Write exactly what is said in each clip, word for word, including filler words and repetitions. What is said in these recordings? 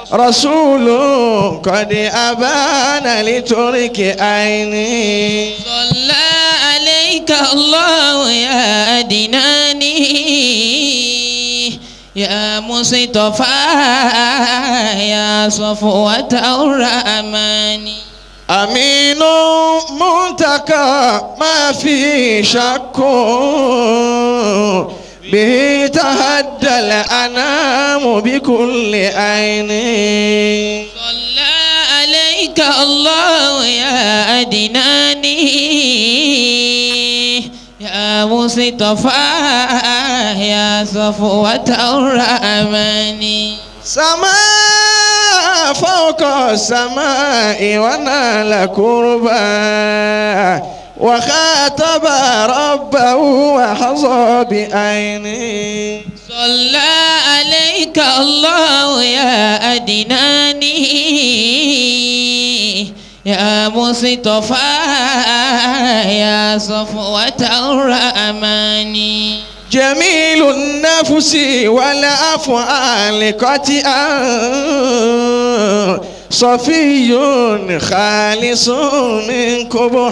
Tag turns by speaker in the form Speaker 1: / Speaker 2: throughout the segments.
Speaker 1: رسول قد أبان لترك عيني
Speaker 2: صلى عليك الله يا أدناني يا مصطفى يا صفوة الرحمن
Speaker 1: أمين منتقى ما في شك به تهدى الأنام بكل عين
Speaker 2: صلى عليك الله يا أدناني يا مصطفى يا صفوة الرحمن
Speaker 1: سماء فوق السماء ونال قربا وخاطب ربه وحظى بعينه
Speaker 2: صلى عليك الله يا أدناني يا مصطفى يا صفوة الرحمن
Speaker 1: جميل النفس والأفعال قطعا صفي خالص من قبح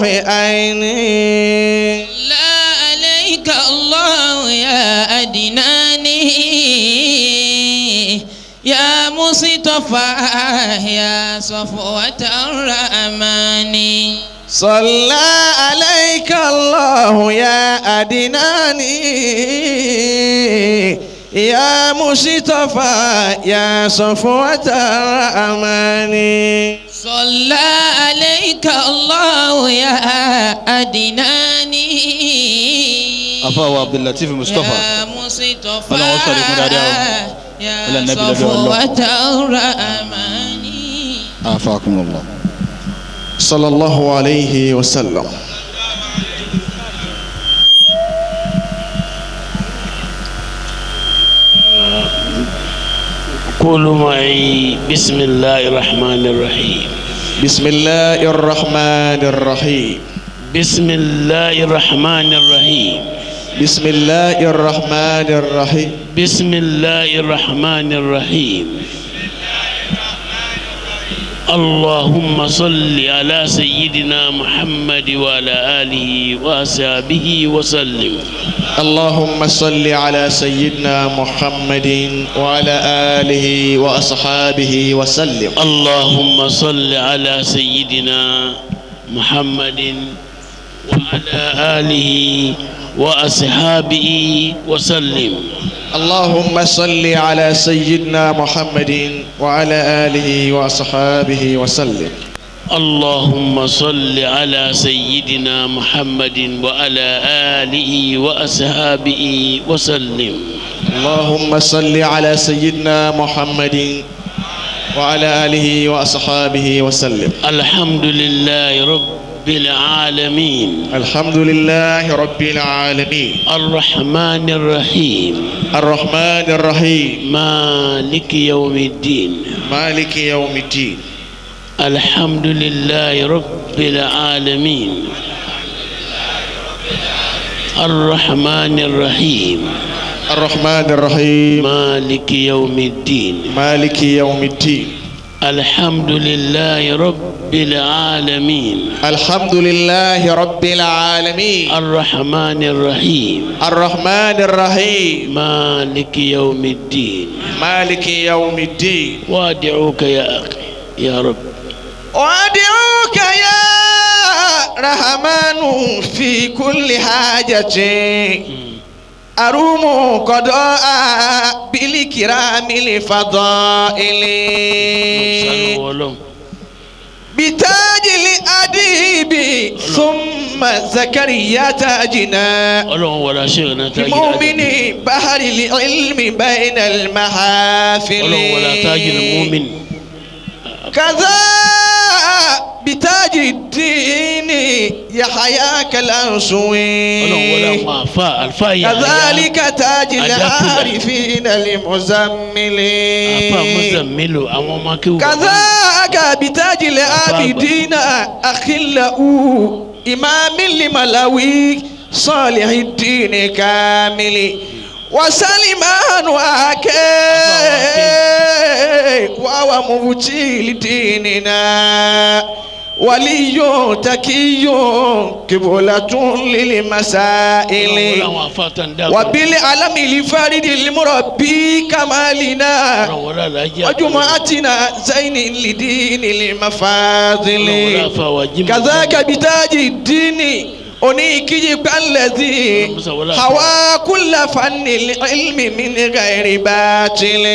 Speaker 1: عينه
Speaker 2: لا عليك الله يا أدناني يا مصطفى يا صفوة الرحمن
Speaker 1: صلى عليك الله يا أدناني يا مصطفى يا صفوة الرحمن
Speaker 2: صلى عليك الله يا أدناني
Speaker 3: أفا عبد اللطيف مصطفى
Speaker 2: يا مصطفى
Speaker 3: أنا وصل لكم
Speaker 2: يا صفوة الرحمن
Speaker 3: أعفاكم الله
Speaker 1: صلى الله عليه وسلم.
Speaker 4: قولوا معي بسم الله الرحمن الرحيم.
Speaker 1: بسم الله الرحمن الرحيم.
Speaker 4: بسم الله الرحمن الرحيم.
Speaker 1: بسم الله الرحمن الرحيم.
Speaker 4: بسم الله الرحمن الرحيم. اللهم صل على سيدنا محمد وعلى آله وصحبه وسلم.
Speaker 1: اللهم صل على سيدنا محمد وعلى آله وأصحابه وسلم.
Speaker 4: اللهم صل على سيدنا محمد وعلى آله وأصحابه وسلم.
Speaker 1: اللهم صل على سيدنا محمد وعلى آله وأصحابه وسلم.
Speaker 4: اللهم صل على سيدنا محمد وعلى آله وأصحابه وسلم.
Speaker 1: اللهم صل على سيدنا محمد وعلى آله وأصحابه وسلم.
Speaker 4: الحمد لله رب العالمين.
Speaker 1: الحمد لله رب العالمين.
Speaker 4: الرحمن الرحيم.
Speaker 1: الرحمن الرحيم.
Speaker 4: مالك يوم الدين.
Speaker 1: مالك يوم الدين.
Speaker 4: الحمد لله رب العالمين. الرحمن الرحيم.
Speaker 1: الرحمن الرحيم.
Speaker 4: مالك يوم الدين.
Speaker 1: مالك يوم الدين.
Speaker 4: الحمد لله رب العالمين.
Speaker 1: الحمد لله رب العالمين.
Speaker 4: الرحمن الرحيم.
Speaker 1: الرحمن الرحيم.
Speaker 4: مالك يوم الدين.
Speaker 1: مالك يوم الدين.
Speaker 4: وادعوك يا أخي يا رب.
Speaker 1: وادعوك يا رحمن في كل حاجة أروم قضاء بالكرام الفضائل بتاج الأديب ثم زكريا تاجنا مؤمن بحر العلم بين المحافل كذا بتاج الدين يحياك الأنسوي كذلك تاج العارفين المزمل كذاك بتاج العابدين أخله إمام لملوي صالح الدين كامل وسلمان وأكي وهو ومفتي لديننا ولي تكي قبلة للمسائل وبالعلم لفارد المربي كمالنا وجمعتنا زين لدين المفاضل كذاك بتاج الدين أنيكي الذي هوى كل فن العلم من غير باطل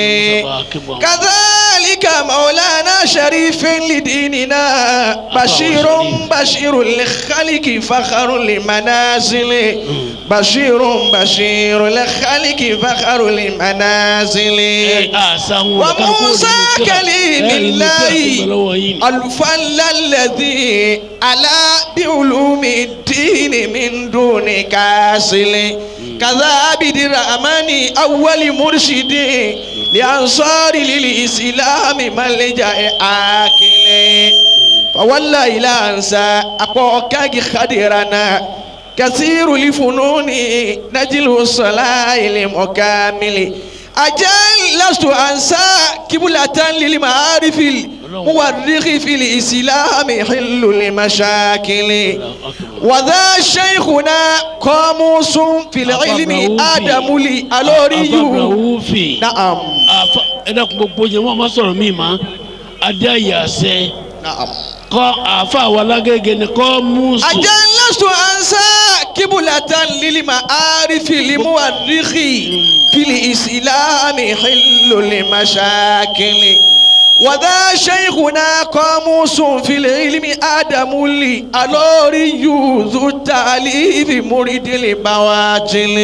Speaker 1: كذلك مولانا شريف لديننا بشير بشير للخلق فخر لمنازل بشير بشير للخلق فخر لمنازل وموسى كليم الله الفل الذي على بعلوم الدين من دون كاسل كذا عبد الرحمن أول مرشد لأنصار للإسلام ملجأ آكل فوالله لا أنسى أقوكاك خدرنا كثير الفنون نجل الصلاة المكامل أجل لست أنسى كبلة للمعارف المؤرخ في الإسلام حل المشاكل وذا شيخنا قاموس في العلم آدم لي ألوري نعم
Speaker 4: أنا كبوجي ما صار ميما أدايا سي
Speaker 1: نعم
Speaker 4: قا أفا ولا جن قاموس
Speaker 1: أجل لست أنسى كبلة للمعارف المؤرخ في الإسلام حل المشاكل وذا شيخنا قاموس في العلم آدم لي ألوري ذو التعليف مريد البواجل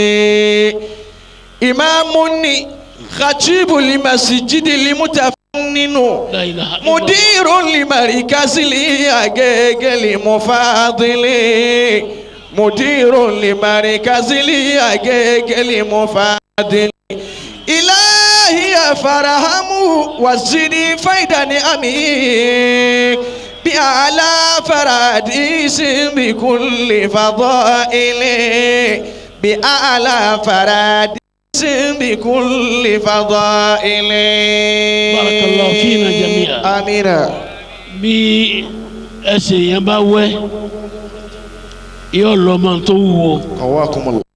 Speaker 1: إمامني خطيب لمسجد المتفنن مدير لمركز الياجيج المفاضل مدير لمركز الياجيج المفاضل إلهي فرهم وزني فيدا أمين بأعلى فراديس بكل فضائل بأعلى فراديس بكل فضائل
Speaker 4: بارك الله فينا جميعا
Speaker 1: آمين
Speaker 4: بي أسي يباوي يولو من طوو
Speaker 1: قواكم الله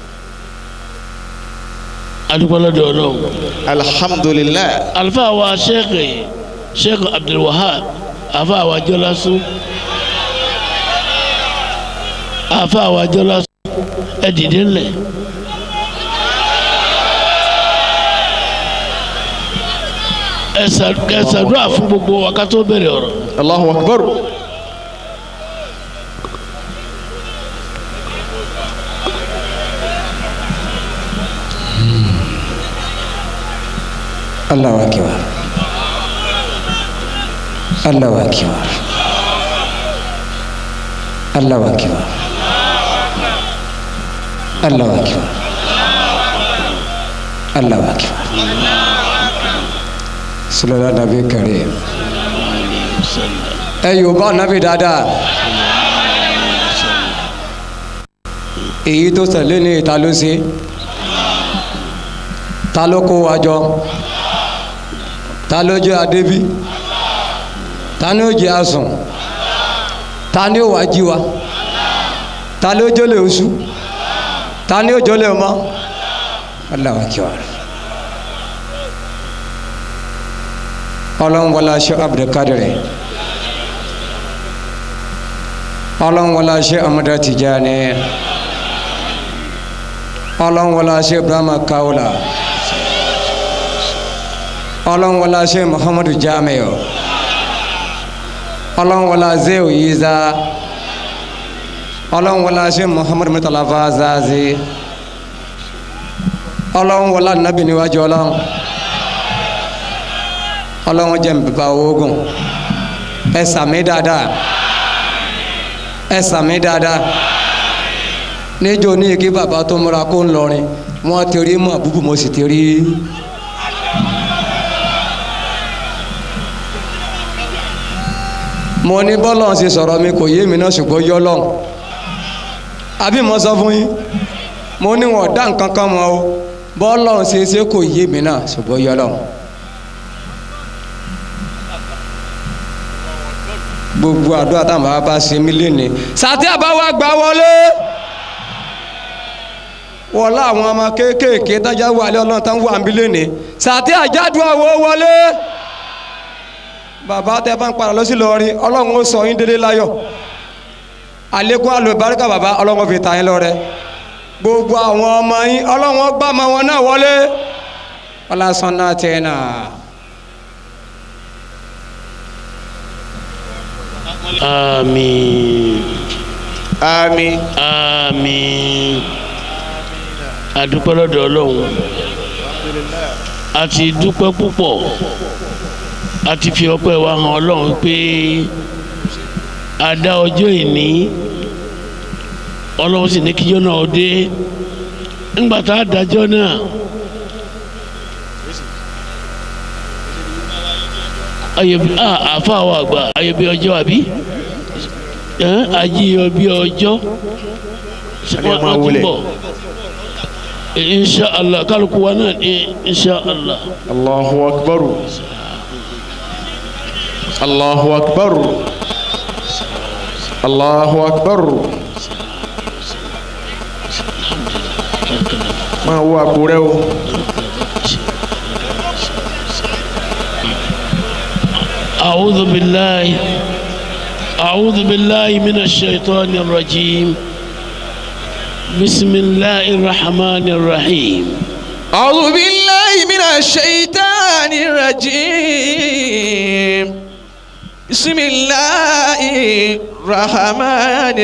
Speaker 4: adúpẹ́ Ọlọ́run
Speaker 1: alhamdulillah
Speaker 4: alfa wa sheikh sheikh Abdul Wahab afa wa Jolasu afa wa Jolasu ẹ dìde ńlẹ̀ ẹ ṣàdúrà fún gbogbo wa ká tó bẹ̀rẹ̀ ọ̀rọ̀.
Speaker 1: Allahu akbar.
Speaker 5: Allahu akbar. Allahu akbar. Allahu akbar. Allahu akbar. Allahu akbar. Sallallahu Nabi Karim. Ẹ Yorùbá Nabi dáadáa. Èyí tó ṣẹlẹ̀ ní ìta ló ṣe. Ta ló kó wa jọ? Ta ló jẹ́ adébí? Ta ni ó jẹ́ asùn? Ta ni ó wá jí wa? Ta ló jólè oṣù? Ta ni ó jólè ọmọ? Allahu akbar. Ọlọ́run wọlá Sheikh Abdul Qadir. Ọlọ́run wọlá Sheikh Ahmad Tijani. Ọlọ́run wọlá Sheikh Ibrahim Kaula. Ọlọ́run wọlá Sheikh Muhammadu Jamiu. Ọlọ́run wọlá Zeu Yiza. Ọlọ́run wọlá Sheikh Muhammadu Murtala Fazazi. Ọlọ́run wọlá Nabi níwájú Ọlọ́run. Ọlọ́run jẹ́ bàbá ogun. Ẹ sàmì dáadáa. Ẹ sàmì dáadáa. Níjó ní kí bàbá tó múra kó ń lọrin wọ́n ti rí mọ́ búbú mo sì ti rí. Mo ní bọ́lọ̀ ṣe sọ̀rọ̀ mi kò yé mi náà ṣùgbọ́n yọ́ lọ́hùn. Àbí mo sọ fún yín mo ní wọn dá nǹkan kan mọ́ o bọ́lọ̀ ṣe ṣe kò yé mi náà ṣùgbọ́n yọ́ lọ́hùn. gbogbo àdúrà táwọn bàbá bá ṣe mí lénìí sàtí àbáwá gbà wọlé wọlé àwọn ọmọ kéékèèké tájà wà lé ọlọ́run táwọn wà mí lénìí sàtí àjádùn àwọ̀ wọlé bàbá tẹ bá ń padà lọ sí lọrin ọlọ́run ó sọ yín délé láyọ̀ àlékún àlùbáríkà bàbá ọlọ́run fi ta yín lọ́rẹ gbogbo àwọn ọmọ yín ọlọ́run ó gbà máa wọn náà wọlé ọlásán náà tẹ̀ náà.
Speaker 4: Àmín.
Speaker 1: Àmín.
Speaker 4: Àmín. Adúpẹ́ lọ́dọ̀ Ọlọ́run. A ti dúpẹ́ púpọ̀. A ti fi ọpẹ́ wa hàn Ọlọ́run pé a dá ọjọ́ ìní. Ọlọ́run sì ní kíjọ́ náà dé. Ńgbà tá a dájọ́ náà. Ayọ̀bí àfa àwọn àgbà ayọ̀bí ọjọ́ àbí ayọ̀bí ọjọ́ wọ́n ti bọ̀ insha Allah kálukú wa náà ní insha Allah.
Speaker 1: Allahu akbar. Allahu akbar. Allahu akbar. máa wo àpò rẹ o.
Speaker 4: أعوذ بالله أعوذ بالله من الشيطان الرجيم بسم الله الرحمن الرحيم
Speaker 1: أعوذ بالله من الشيطان الرجيم بسم الله الرحمن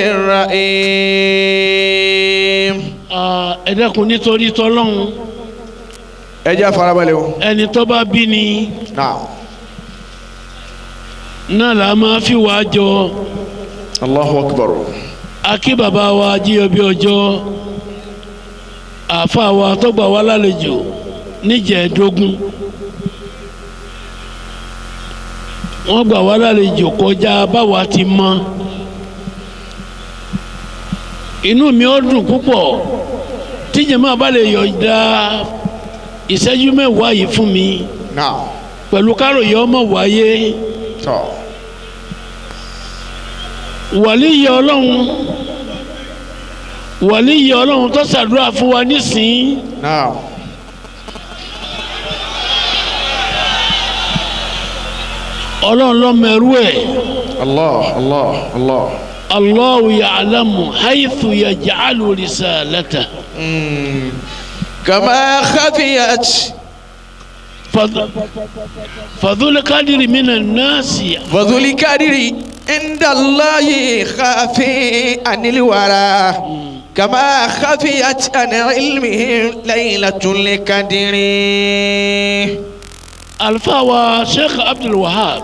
Speaker 1: الرحيم.
Speaker 4: ẹ dákun nítorí t'Ọlọ́run.
Speaker 1: ẹ jẹ́ farabalẹ̀ o.
Speaker 4: ẹni tó bá bí ni. náà la máa fi wá jọ.
Speaker 1: Allahu akbar.
Speaker 4: akí bàbá wa jíyọbí ọjọ́ àfa wa tó gbà wá lálejò níjẹ̀ẹ́dógún wọ́n gbà wá lálejò kọjá báwa ti mọ̀ inú mi ó dùn púpọ̀ tíjẹ̀mọ́ bá lè yọ̀ọ̀dá ìṣẹ́jú mẹ́wàá yìí fún mi pẹ̀lú káròyé ọmọ wáyé. wàlíyé ọlọ́run wàlíyé ọlọ́run tó ṣàdúrà fún wa nísìnyí. ọlọ́run ló mẹ̀rú ẹ̀.
Speaker 1: Allah Allah Allah.
Speaker 4: Allahu ya'lamu haythu yaj'alu risalata.
Speaker 1: kama khafiyat.
Speaker 4: fadhul kadiri minan nasi.
Speaker 1: fadhul kadiri. عند الله خافي عن الورى كما خفيت عن علمه ليلة القدر.
Speaker 4: الفاوى شيخ عبد الوهاب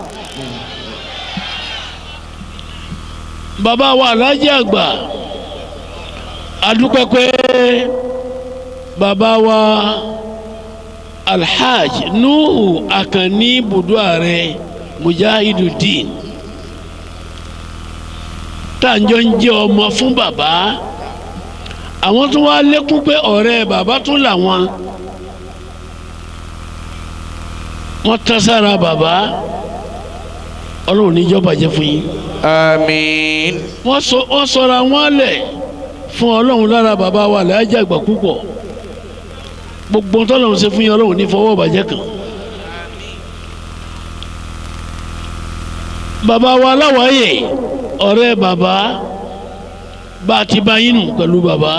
Speaker 4: bàbá wa Alhaji àgbà adúpẹ́ pé bàbá wa Alhaj Nuhu Akanni budu ààrẹ Mujahidudeen tàǹjọ́ ń jẹ́ ọmọ fún bàbá àwọn tó wá lékún pé ọ̀rẹ́ bàbá tún làwọn wọ́n tẹ́ sára bàbá ọlọ́run níjọ́ bàjẹ́ fún yín.
Speaker 1: àmín.
Speaker 4: wọ́n sọ wọ́n sọra wọn lẹ̀ fún ọlọ́run lára bàbá wa Alhaji àgbà púpọ̀ gbogbo tọ́lọ́run ṣe fún yín ọlọ́run ní fọwọ́ bàjẹ́ kan. bàbá wa aláwáyè ọ̀rẹ́ bàbá bá a ti bá yín nù pẹ̀lú bàbá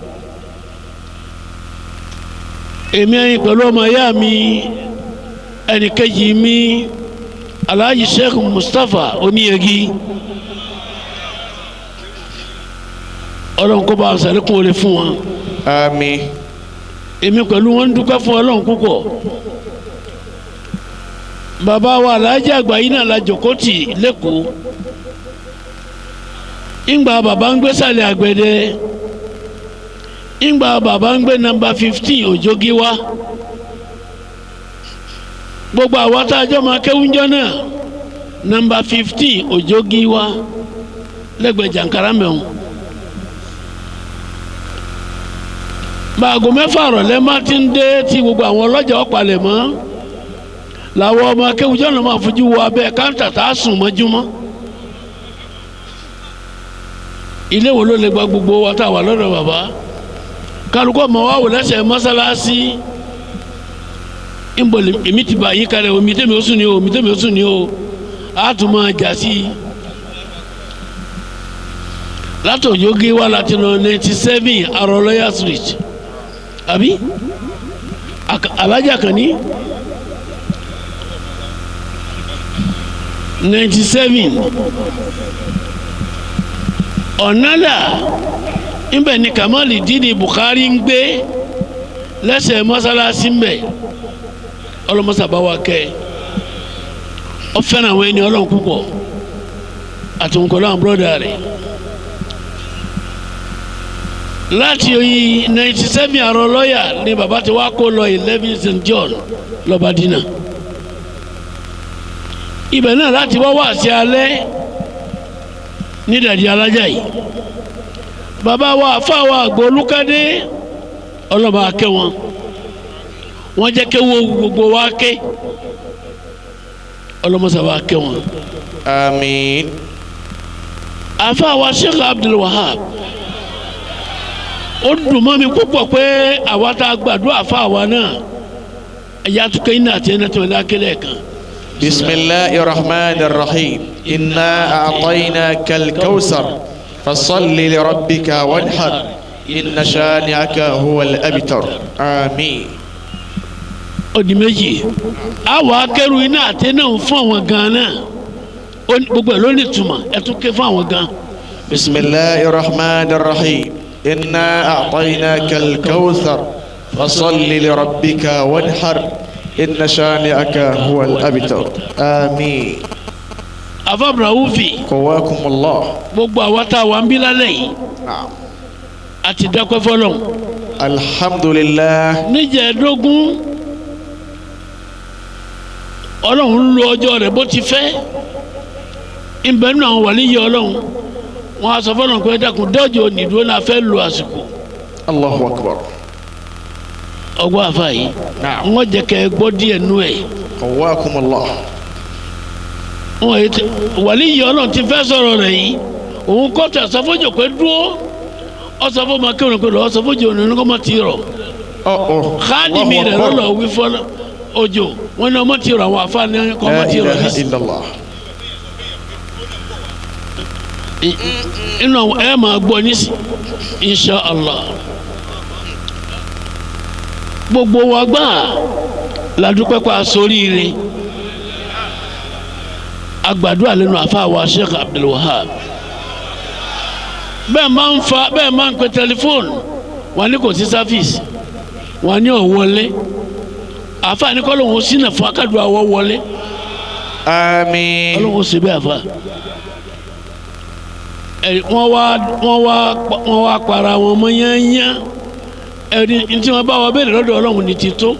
Speaker 4: èmi ẹyin pẹ̀lú ọmọ ìyá mi ẹnìkejì mi Alhaji Sheikh Mustapha Oníyẹgí ọlọ́run kó bá a sàlékún oore fún wọn.
Speaker 1: àmín.
Speaker 4: èmi pẹ̀lú wọn ń dúpẹ́ fún ọlọ́run púpọ̀ bàbá wa Alhaji àgbà yìí náà la jókòó tì lẹ́kọ̀ọ́ ìgbà bàbá ń gbé sàlẹ̀ àgbẹ̀dẹ ìgbà bàbá ń gbé nọ́mbà fifteen Òjògíwá gbogbo àwọn tá a jọ máa kéwúnjọ náà nọ́mbà fifteen Òjògíwá lẹ́gbẹ̀ẹ́ jàǹkárá mẹ́wọ̀n báago mẹ́fà rọ̀lẹ́ má ti ń dé tí gbogbo àwọn ọlọ́jà ọ̀pàlẹ̀ mọ́ làwọn ọmọ akéwùjọ́ náà máa fojú wo abẹ́ káńtà tá a sùn mọ́júmọ́ ilé wo ló lè gba gbogbo wa tá a wà lọ́dọ̀ bàbá kálukọ́ ọmọ wa wò lẹ́sẹ̀ mọ́sálásí ń bọ̀ èmi ti bá yín kalẹ̀ omi tẹ́mi ó sùn ní o omi tẹ́mi ó sùn ní o a tún máa jà sí i látọ̀jọ́ gé wa láti lọ ninety seven arọlọ́yà street àbí alájà kan ní ninety seven ọ̀nàdà ńbẹ ni Kamali Dini Bukhari ń gbé lẹ́sẹ̀ mọ́sálásí ńbẹ ọlọ́mọsàbá wa kẹ́ ọ fẹ́ràn àwọn ẹni ọlọ́run púpọ̀ àtúnkọ́lá àwọn búrọ́dà rẹ̀ láti oyin ninety seven àrọ lọ́yà ni bàbá ti wá kó lọ eleven Saint John lọ́ba dínà ibẹ̀ náà láti wá wá sí alẹ́ ní dàdí alájà yìí bàbá wa àfa wa àgbò olùkádé ọlọ́ba akẹ́ wọn wọ́n jẹ́ kéwọ́ gbogbo wa ké ọlọ́mọsàbà akẹ́ wọn.
Speaker 1: Àmín.
Speaker 4: àfa wa Sheikh Abdul Wahab ó dùn mọ́ mi púpọ̀ pé àwa tá a gbàdúrà àfa wa náà ẹ̀yà tó kéyìn náà tiẹ̀ náà tó náà kélé kan.
Speaker 1: Bismillahir Rahmanir Rahim. Inna a'tainaka al-kawthar fasalli li rabbika wanhar inna shani'aka huwal abtar. Àmín.
Speaker 4: Odi méjì àwọn akẹ́rù iná àti náà fún àwọn gan náà gbogbo ẹ̀ ló ní ìtumọ̀ ẹ̀ tún ké fún àwọn gan.
Speaker 1: Bismillahir Rahmanir Rahim. Inna a'tainaka al-kawthar fasalli li rabbika wanhar inna shani'aka huwal abtar. Àmín.
Speaker 4: Afabra Ufi.
Speaker 1: Qawakumullah.
Speaker 4: Gbogbo àwa tá a wà ń bí lálẹ́ yìí. Àti dákẹ́ fọlọ́.
Speaker 1: Alhamdulillah.
Speaker 4: Níjẹ̀ẹ́dógún ọlọ́run lo ọjọ́ rẹ̀ bó ti fẹ́ ìbẹ̀ nínú àwọn wàlíyé ọlọ́run wọn a sọ fọlọ́n pé dákun dọ́jọ́ nìdúró náà fẹ́ lo àsìkò.
Speaker 1: Allahu akbar.
Speaker 4: ọgbọ́n àfa yìí wọ́n jẹ́ kẹ́ gbọ́ díẹ̀ nú ẹ̀.
Speaker 1: Qawakumullah.
Speaker 4: wọn yìí wàlíyé ọlọ́run ti fẹ́ sọ̀rọ̀ rẹ̀ yìí òun kọ́ tẹ̀ sọ́fọ́jọ́ pé dúró ọ̀sọ́fọ́ máa kéwọn pé lọ ọ̀sọ́fọ́jọ́ òun ní kọ́ máa ti rọ̀. xaadimi rẹ̀ lọ́lọ́ wí fọ́lọ́ ojo wọn ni ọmọ ti rọ àwọn afáàní kọ ọmọ ti rọ ní sí. inú ẹ máa gbọ́ ní sí insha allah gbogbo wa gbà ládùúpẹ́ pa sóríire agbàdo àlẹ́nu àfáàwọ̀ Sheikh Abdul Wahab bẹ́ẹ̀ máa ń fa bẹ́ẹ̀ máa ń pe tẹlifóònù wọn ní kò sí sáfíìsì wọn ní ọ̀wọ́lé àfa ni kọ́lọ́ wọn sínú fún akádùn àwọ̀ wọlé.
Speaker 1: Àmín.
Speaker 4: ọlọ́wọ́ ṣe bẹ́ẹ̀ fa. ẹ wọ́n wá wọ́n wá wọ́n wá para wọn mọ́ yányá ẹni tí wọ́n bá wọ bẹ́ẹ̀ lọ́dọ̀ ọlọ́run ní ti tó.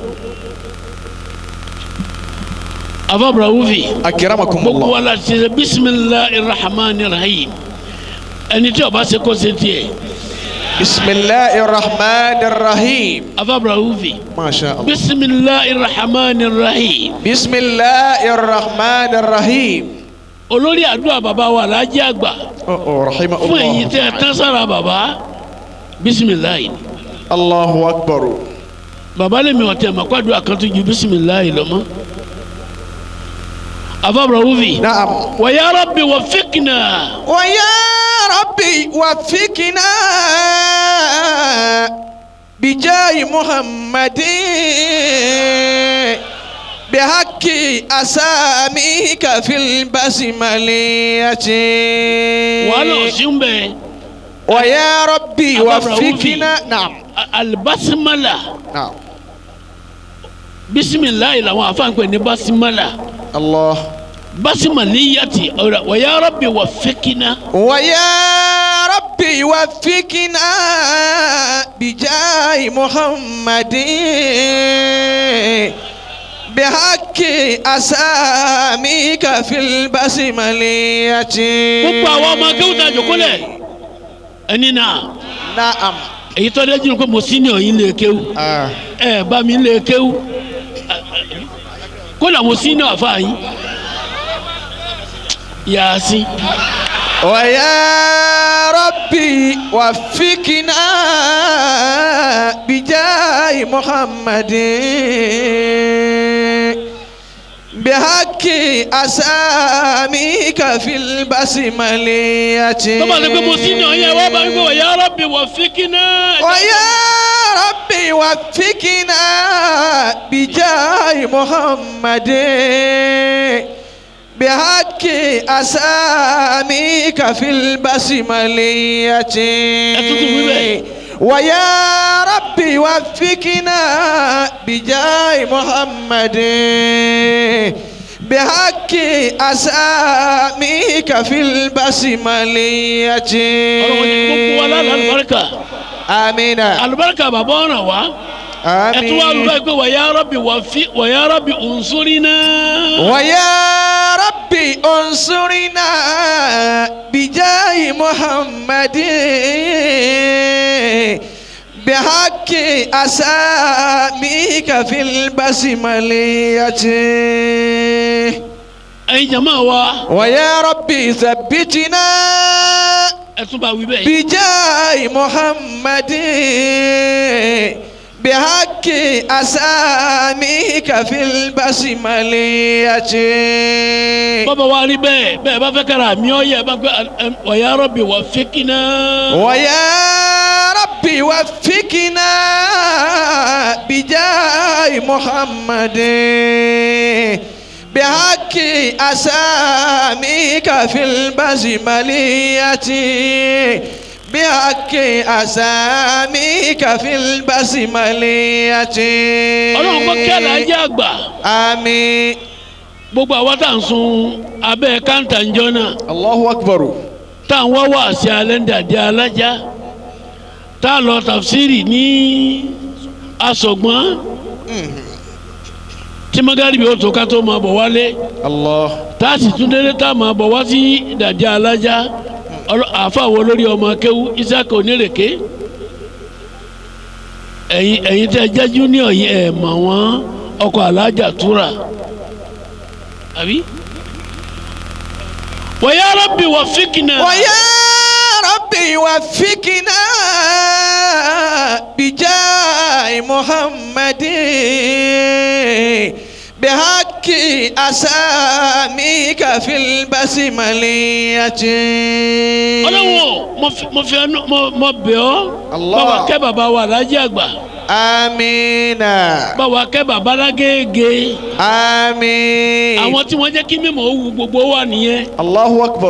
Speaker 4: afabra Ufi.
Speaker 1: Akramakumullah.
Speaker 4: gbogbo wa la ti ṣe bisimilahi rahman rahim ẹni tí ó bá ṣe kó ṣe tiẹ̀. Bismillahir Rahmanir Rahim.
Speaker 1: Afabra Ufi. Masha Allah.
Speaker 4: Bismillahir Rahmanir Rahim.
Speaker 1: Bismillahir Rahmanir Rahim.
Speaker 4: Olórí àdúrà bàbá wa Alhaji àgbà.
Speaker 1: Oh, rahimahullah.
Speaker 4: Fún èyí tẹ́ ẹ tán sára bàbá. Bisimilahi.
Speaker 1: Allahu akbar.
Speaker 4: Bàbá lèmi ọ̀tẹ̀ mà kó àdúrà kan tó ju bisimilahi lọ mọ́. Afabra Ufi.
Speaker 1: Naam.
Speaker 4: Wa ya Rabbi waffiqna.
Speaker 1: Wa ya Rabbi waffiqna bijai Muhammadin bihaqqi asamika fil basmaliyati.
Speaker 4: Wàhálà òsín bẹ́ẹ̀.
Speaker 1: Wa ya Rabbi waffiqna. Naam.
Speaker 4: Albasmala.
Speaker 1: Naam.
Speaker 4: Bisimilahi làwọn afáǹpẹ̀ ní basimala.
Speaker 1: Allah.
Speaker 4: Basmaliyati wa ya Rabbi waffiqna.
Speaker 1: Wa ya Rabbi waffiqna bijai Muhammadin bihaqqi asamika fil basmaliyati.
Speaker 4: Gbogbo àwọn ọmọ akéwùtà jòkólẹ̀ ẹni náà.
Speaker 1: Naam.
Speaker 4: Èyí tó dé jìnnà pé mo sí ní ọ̀yin lè kéwù. Ẹ bá mi lè kéwù. Kó làwọn sí ní àfa yín. Yasin.
Speaker 1: Wa ya Rabbi ربي وفقنا بجاه محمد بحق أساميك في البسملية
Speaker 4: طبعا لكم موسيقى يا بابا يا ربي وفقنا
Speaker 1: ويا ربي وفقنا بجاه محمد بحق أساميك في البسملية ويا ربي وفقنا بجاه محمد بحق أساميك في البسملية آمين
Speaker 4: البركة بابانا وا
Speaker 1: آمين
Speaker 4: ويا ربي وفق ويا ربي انصرنا
Speaker 1: ويا ربي انصرنا بجاه محمد بحق أساميك في البسملية
Speaker 4: أي جماعة
Speaker 1: ويا ربي ثبتنا بجاه محمد بحق أساميك في البسملية
Speaker 4: بابا والي بي بي بابا كرامي ويا ربي وفقنا
Speaker 1: ويا ربي وفقنا بجاه محمد بحق أساميك في البسملية بحق أساميك في البسملية
Speaker 4: ọlọ́run kọ́ kí aláàjì àgbà.
Speaker 1: àmín.
Speaker 4: gbogbo àwa tá à ń sun abẹ́ káńtà ń jọ náà.
Speaker 1: Allahu Akbar.
Speaker 4: tá à ń wá wá sí alẹ́ ń dàdí alájà. tá a lọ tafsiri ní asọ̀gbọ́n. tí magaribi ó tó ká tó máa bọ̀ wálé.
Speaker 1: Allah.
Speaker 4: tá a sì tún délé tá a máa bọ̀ wá sí dàdí alájà. àfàwọ̀ lórí ọmọ akéwú Isaac Onírèké. ẹ̀yin ẹ̀yin tẹ́ jẹ́ junior yìí ẹ̀ mọ̀ wọ́n ọkọ̀ alájà túra. àbí. wa ya rabbi waffiqna.
Speaker 1: wa ya rabbi waffiqna bijaahi Muhammadin bihaqqi asamika fil basmaliyati.
Speaker 4: ọlọ́wọ́ mo fi mo bẹ̀ ọ́. báwa kẹ́ bàbá wa Alhaji Àgbà.
Speaker 1: Amina.
Speaker 4: báwa kẹ́ bàbá Lágége.
Speaker 1: Àmín.
Speaker 4: àwọn tí wọ́n jẹ́ kí mímọ́ owó gbogbo wa nìyẹn.
Speaker 1: Allahu Akbar.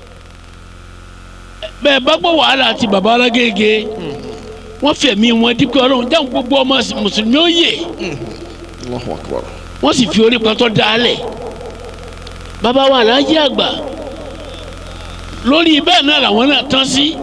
Speaker 4: bẹ́ẹ̀ bá gbọ́ wàhálà àti bàbá Lágége. wọ́n fẹ̀mí wọn dípẹ́ ọlọ́run dáhùn gbogbo ọmọ mùsùlùmí ó yè.
Speaker 1: Allahu Akbar.
Speaker 4: wọ́n sì fi orí pátọ́ dálẹ̀. bàbá wa Alhaji Àgbà. lórí bẹ́ẹ̀ náà làwọn náà tán sí.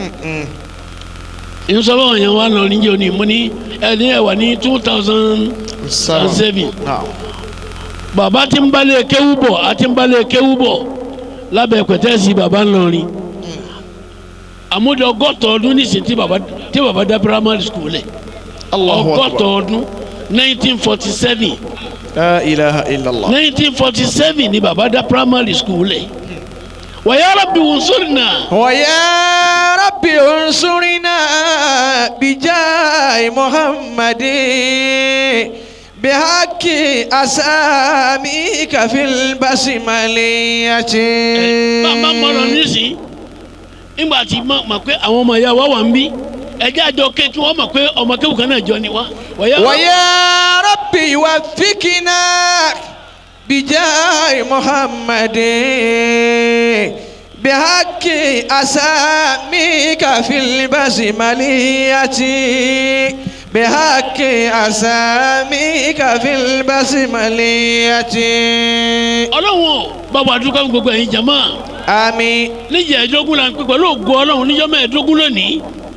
Speaker 4: ìsọfún yẹn wà lọ níjẹ́ òní mo ní ẹni ẹ̀ wà ní two thousand seven. bàbá tí ń balẹ̀ kéwú bọ̀ àti ń balẹ̀ kéwú bọ̀ lábẹ́ pẹ̀tẹ́sì bàbá ńlọrin. àmúdọ̀ ọgọ́tọ̀ ọdún nísìnyí tí bàbá tí bàbá dá primary school lẹ̀. ọgọ́tọ̀ ọdún nineteen forty seven.
Speaker 1: La ilaha illallah.
Speaker 4: nineteen forty seven ni bàbá dá primary school lẹ̀. wa ya rabbi unsurna.
Speaker 1: wa ya rabbi unsurna bijaahi Muhammadin bihaqqi asamika fil basmaliyati.
Speaker 4: bàbá mọ̀rọ̀ nísìnyí nígbà tí mọ̀ pé àwọn ọmọ ìyá wa wà ń bí ẹjẹ́ àjọ ké tí wọ́n mọ̀ pé ọmọ kéwù kan náà jọ ni wá.
Speaker 1: wa ya rabbi waffiqna bijaahi Muhammadin bihaqqi asamika fil basmaliyati bihaqqi asamika fil basmaliyati.
Speaker 4: ọlọ́run bàbá àdúgbò gbogbo ẹ̀yin jama.
Speaker 1: Àmín.
Speaker 4: níjẹ́ ẹ̀ẹ́dógún la ń pè pẹ̀lú ògo ọlọ́run níjọ́ mẹ́ẹ̀ẹ́dógún lónìí.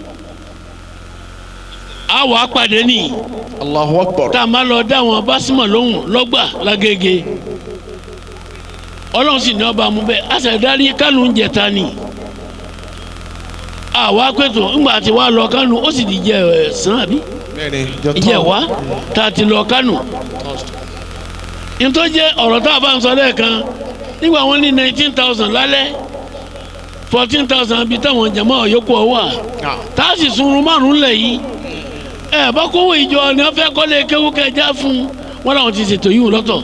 Speaker 4: a wà á pàdé ní.
Speaker 1: Allahu Akbar.
Speaker 4: tá a máa lọ dá àwọn básímọ̀ lóhùn lọ́gbà Lágége. ọlọ́run sì ní ọba mú bẹ́ẹ̀ àṣàdárí Kánò ń jẹta ni. a wà á pẹ̀tọ̀ ńgbà tí wàá lọ Kánò ó sì di jẹ ẹ̀sán àbí. ìjẹ wá tá a ti lọ Kánò. nítorí jẹ́ ọ̀rọ̀ tá a bá ń sọ lẹ́ẹ̀kan nígbà wọn ní nineteen thousand lálẹ́ fourteen thousand bíi táwọn jàmáà yòókù wà tá a sì sunrun márùn lẹ̀ yìí ẹ bá kówó ìjọ ni wọ́n fẹ́ kọ́lé kéwú kẹjá fún wọn làwọn ti ṣètò yìí lọ́tọ̀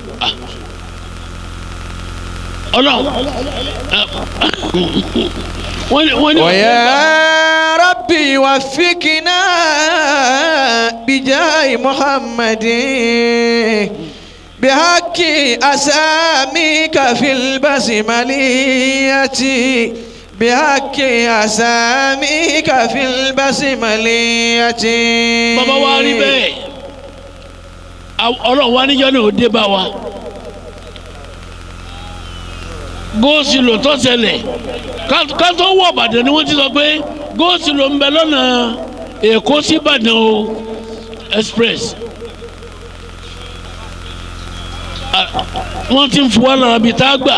Speaker 4: ọlọ́run wọ́n ní.
Speaker 1: ويا ربي وفقنا بجاه محمد بحق أساميك في البسملية بحق أساميك في البسملية.
Speaker 4: bàbá wa rí bẹ́ẹ̀ ọlọ́run wa níjọ́ náà ó dé bá wa góòsì ló tó ṣẹlẹ̀ ká tó wọ Ìbàdàn ni wọ́n ti sọ pé góòsì ló ń bẹ lọ́nà Èkó sí Ìbàdàn o express wọ́n ti ń fún wa lára bíi tá a gbà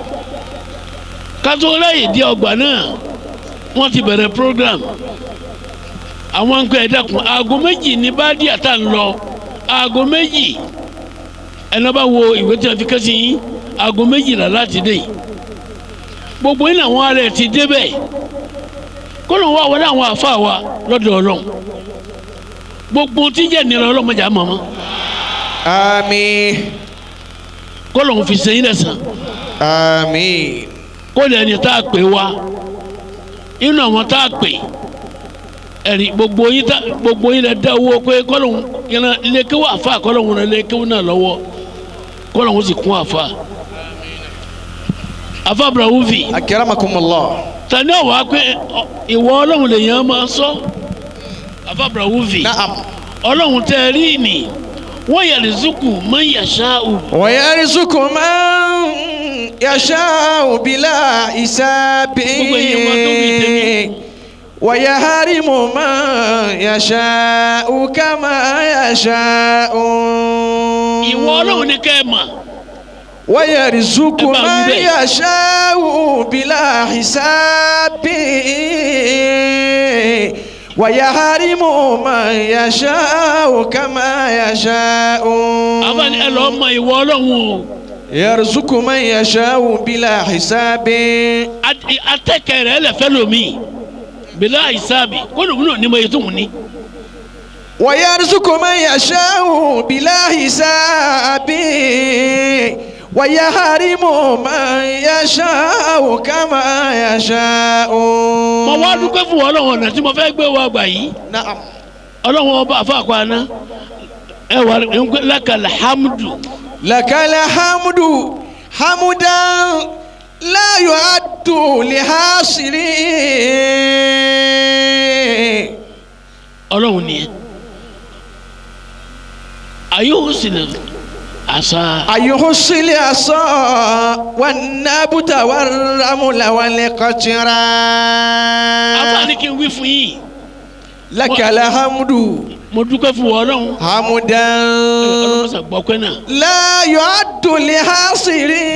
Speaker 4: ká tó lẹ́yìn dé ọgbà náà wọ́n ti bẹ̀rẹ̀ program àwọn nǹkan ẹ̀dá kun aago méjì ní báàdì àtà ń lọ aago méjì ẹ̀nà bá wo ìwé tí wọ́n fi kẹ́sì yín aago méjìlá láti dé gbogbo yín làwọn ará ẹ̀ ti débẹ̀ kó lóun wá wọlé àwọn àfa wa lọ́dọ̀ Ọlọ́run gbogbo tí jẹ́ ìnira ọlọ́mọdé àmọ́mọ́
Speaker 1: àmín
Speaker 4: kó lóun fi sẹ́yìn lẹ́sàn
Speaker 1: àmín
Speaker 4: kó lè ẹni tá a pè wá inú àwọn tá a pè ẹ̀rí gbogbo yín tá gbogbo yín lè dá owó pé kó lóun yẹn lè kéwọ́ àfa kó lóun lè kéwọ́ náà lọ́wọ́ kó lóun sì kún àfa afa Ibrahim
Speaker 1: akramakumullah.
Speaker 4: tani ọwọ akpẹ ìwọ Ọlọ́run lè yàn máa sọ afa Ibrahim
Speaker 1: Naam.
Speaker 4: Ọlọ́run tẹ rí ni wọ́n yarzuqu man yasha'u.
Speaker 1: wa yarzuqu man yasha'u bila hisabi wa yahrimu man yasha'u kama yasha'u.
Speaker 4: ìwọ Ọlọ́run ní kẹ́ ẹ mà.
Speaker 1: ويرزق من يشاء بلا حساب ويحرم من يشاء كما يشاء.
Speaker 4: abani ẹ lọ mọ ìwọ Ọlọ́run.
Speaker 1: يرزق من يشاء بلا حساب.
Speaker 4: atẹkẹrẹ lẹfẹ lomi bila hisabi kó lóun náà ní mo yẹ tó wọn ní.
Speaker 1: ويرزق من يشاء بلا حساب ويحرم من يشاء كما يشاء.
Speaker 4: mo wá dúpẹ́ fún Ọlọ́run ọ̀nà tí mo fẹ́ gbé wa gbà yìí.
Speaker 1: Naam.
Speaker 4: Ọlọ́run ọba àfàkọ́ àná ẹ wà lakal hamdu.
Speaker 1: lakal hamdu hamdan la yu'addu lihasiri.
Speaker 4: Ọlọ́run ni ẹ ayéwo sílẹ̀ asa.
Speaker 1: ayuhsil asa wan nabuta war ramla wal qatira.
Speaker 4: afaani kí n wí fún yín.
Speaker 1: lakal hamdu.
Speaker 4: mo dúpẹ́ fún Ọlọ́run.
Speaker 1: hamdan.
Speaker 4: Ọlọ́run sà gbọ́ pẹ́ náà.
Speaker 1: la yu'addu lihasiri.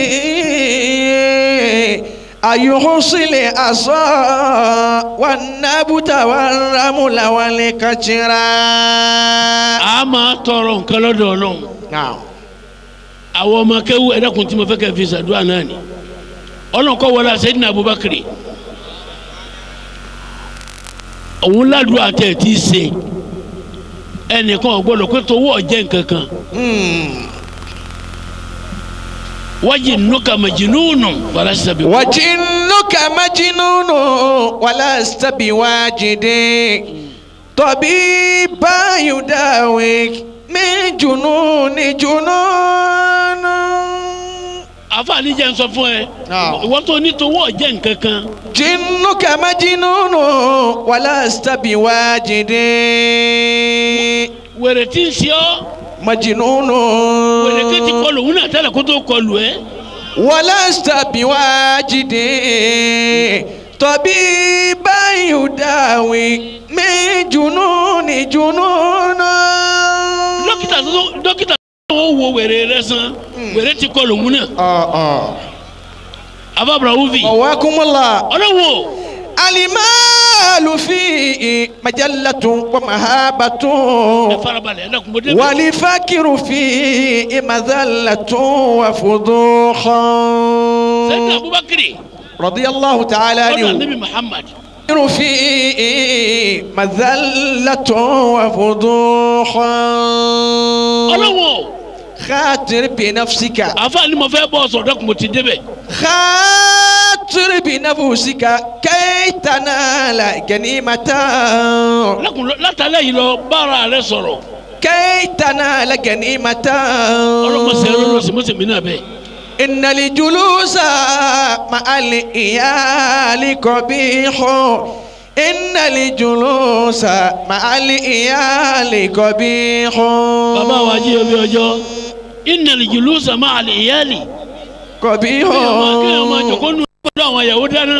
Speaker 1: ayuhsil asa wan nabuta war ramla wal qatira.
Speaker 4: a máa tọrọ nǹkan lọ́dọ̀ Ọlọ́run. àwọn ọmọ kẹwù ẹ̀dá kun tí mo fẹ́ kẹ́ fi ṣàdúrà náà ni Ọlọ́run kọ́ wọlé Sayyidina Abubakar òun ládùú àtẹ tí í ṣe ẹnìkan ọgbọ́dọ̀ pé tó wọ́ ọ̀jẹ̀ nkankan wajinnuka majnunun walasta bi.
Speaker 1: wajinnuka majnunun walasta bi wajidi tabiban yudawik min jununi junun.
Speaker 4: àfààní jẹ́ n sọ fún ẹ ìwọ́n tó ní tó wọ́ ọ̀jẹ̀ nkankan.
Speaker 1: jinnuka majnunun walasta bi wajidi.
Speaker 4: wèrè tí ń ṣe ọ́.
Speaker 1: majnunun.
Speaker 4: wèrè kí ti kọlù òun náà tẹ́lẹ̀ kó tó kọlù ẹ́.
Speaker 1: walasta bi wajidi tabiban yudawik min jununi junun.
Speaker 4: dókítà tó dókítà tó wo wèrè rẹ san wèrè ti kọlù òun náà. ababra wufi.
Speaker 1: ọ̀wákùnmọ́lá.
Speaker 4: ọlọ́wọ́.
Speaker 1: alimalu fi majallatun wa mahabatun.
Speaker 4: ẹ farabalẹ̀ ẹ dàkún mo dé.
Speaker 1: walifakiru fi mazallatun wa fudukhan.
Speaker 4: Sayyidina Abubakar
Speaker 1: رضي الله تعالى
Speaker 4: ọ̀dọ̀
Speaker 1: عنه
Speaker 4: anabi Muhammad.
Speaker 1: فيه مذلة وفضوح
Speaker 4: ọlọ́wọ́
Speaker 1: خاطر بنفسك
Speaker 4: àfa ni mo fẹ́ bọ́ sọ̀dọ̀ kò mo ti débẹ̀.
Speaker 1: خاطر بنفسك كي تنال غنيمة
Speaker 4: lẹ́kùn látàlẹ́ yìí lọ bára rẹ sọ̀rọ̀.
Speaker 1: كي تنال غنيمة
Speaker 4: ọlọ́mọ sẹ́yìn ló sì mọ̀ sí mi náà bẹ́ẹ̀.
Speaker 1: إن الجلوس مع الإيال قبيح إن الجلوس مع الإيال قبيح
Speaker 4: bàbá wa jí omi ọjọ́ innal julusa ma'al iyali.
Speaker 1: قبيح
Speaker 4: kéèyàn máa jòkó nù ọ̀dọ̀ àwọn ìyàwó dáná.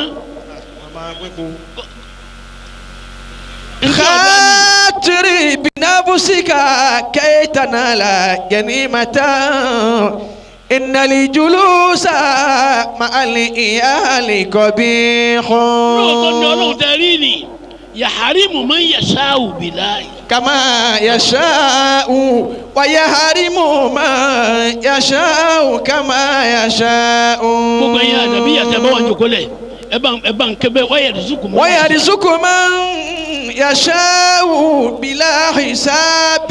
Speaker 1: خاطر بنفسك كي تنال غنيمة إن الجلوس مع الإيال قبيح
Speaker 4: lóòótọ́ ni ọlọ́run tẹ rí ni yaharimu man yasha'u billahi.
Speaker 1: كما يشاء ويحرم ما يشاء كما يشاء
Speaker 4: gbogbo ẹ̀yin àdàbí yàtọ̀ bá wà jòkó lẹ̀ ẹ bá ẹ bá ń kébé wayarzuqu man
Speaker 1: ويرزق من يشاء بلا حساب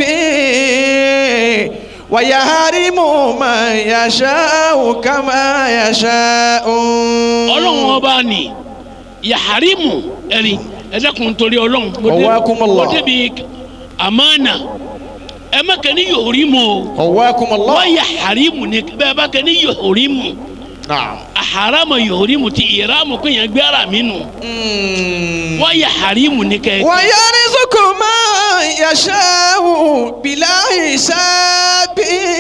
Speaker 1: ويحرم من يشاء كما يشاء
Speaker 4: ọlọ́run ọba ni yaharimu ẹ̀rí ẹ̀dẹ́kun torí ọlọ́run.
Speaker 1: Qawwakum Allah.
Speaker 4: mo débi amánà ẹ má kẹ́ ní yòórímù o.
Speaker 1: قواكم الله
Speaker 4: wọ́n yaharimu ni bẹ́ẹ̀ bá kẹ́ ní yòórímù.
Speaker 1: نعم
Speaker 4: aharama yòórímù ti ìrámù kò yẹn gbé ara mi nù.
Speaker 1: مم.
Speaker 4: wọ́n yaharimu ni kẹ́.
Speaker 1: ويرزق من يشاء بلا حساب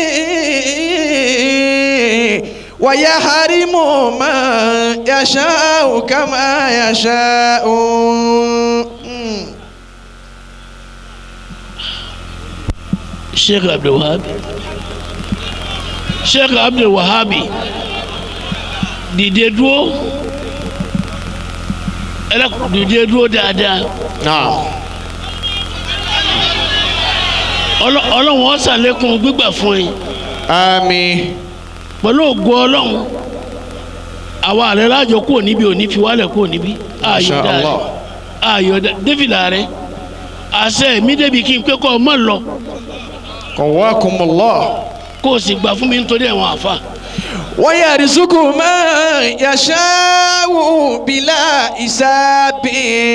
Speaker 1: ويحرم من يشاء كما يشاء
Speaker 4: sheikh abdulwahabi sheikh abdulwahabi dìde dúró ẹlẹ dìde dúró dáadáa.
Speaker 1: نعم
Speaker 4: Ọlọ́- ọlọ́run ó ṣàlékún gbígbà fún yín
Speaker 1: آمين
Speaker 4: pẹ̀lú ògo ọlọ́run àwa àrẹ lájọ kúrò níbi òní fi wálẹ̀ kúrò níbi
Speaker 1: ما شاء
Speaker 4: ayọ̀dá rẹ
Speaker 1: الله
Speaker 4: ayọ̀dá défìlà rẹ àṣẹ mi débi kí n pé kọ́ ọ mọ̀ lọ
Speaker 1: قواكم الله
Speaker 4: kó o sì gbà fún mi nítorí ẹ̀wọ̀n àfa.
Speaker 1: ويرزق من يشاء بلا حساب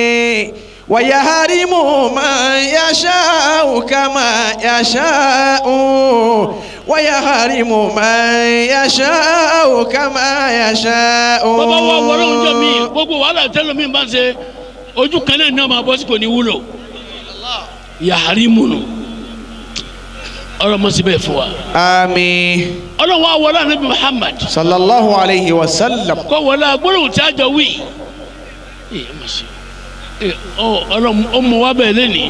Speaker 1: ويحرم من يشاء كما يشاء ويحرم من يشاء كما يشاء
Speaker 4: bàbá wa wọlé oúnjẹ mi gbogbo wàhálà tẹ́lẹ̀ mi bá ń ṣe ojú kan náà ní ọmọ abọ́sí kò ní wúlò yaharimu nù ọlọmọsí bẹ́ẹ̀ fún wa.
Speaker 1: آمين
Speaker 4: ọlọ́run wa wọlé anabi Muhammad
Speaker 1: صلى الله عليه وسلم
Speaker 4: kọ́ wọlé agbóhùn tí a jọ wí. ẹ ẹ ma ṣe ẹ ọ ọlọ́run ọmọ wa bẹ́ẹ̀ lẹ́nìí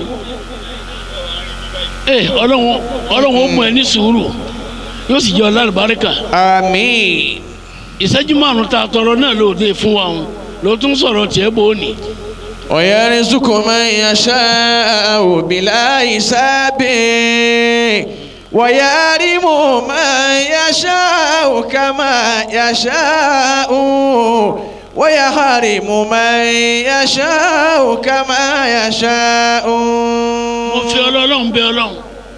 Speaker 4: ẹ ọlọ́run ọlọ́run ọmọ ẹ ní sùúrù yóò sì jẹ́ ọlọ́rùbáríkà.
Speaker 1: آمين
Speaker 4: ìṣẹ́jú márùn-ún ta tọrọ náà lóde fún wa ń ló tún sọ̀rọ̀ tiẹ̀ bò ó ní.
Speaker 1: ويرزق من يشاء بلا حساب ويحرم من يشاء كما يشاء ويحرم من يشاء كما يشاء
Speaker 4: mo fi ọlọ́run bẹ ọlọ́run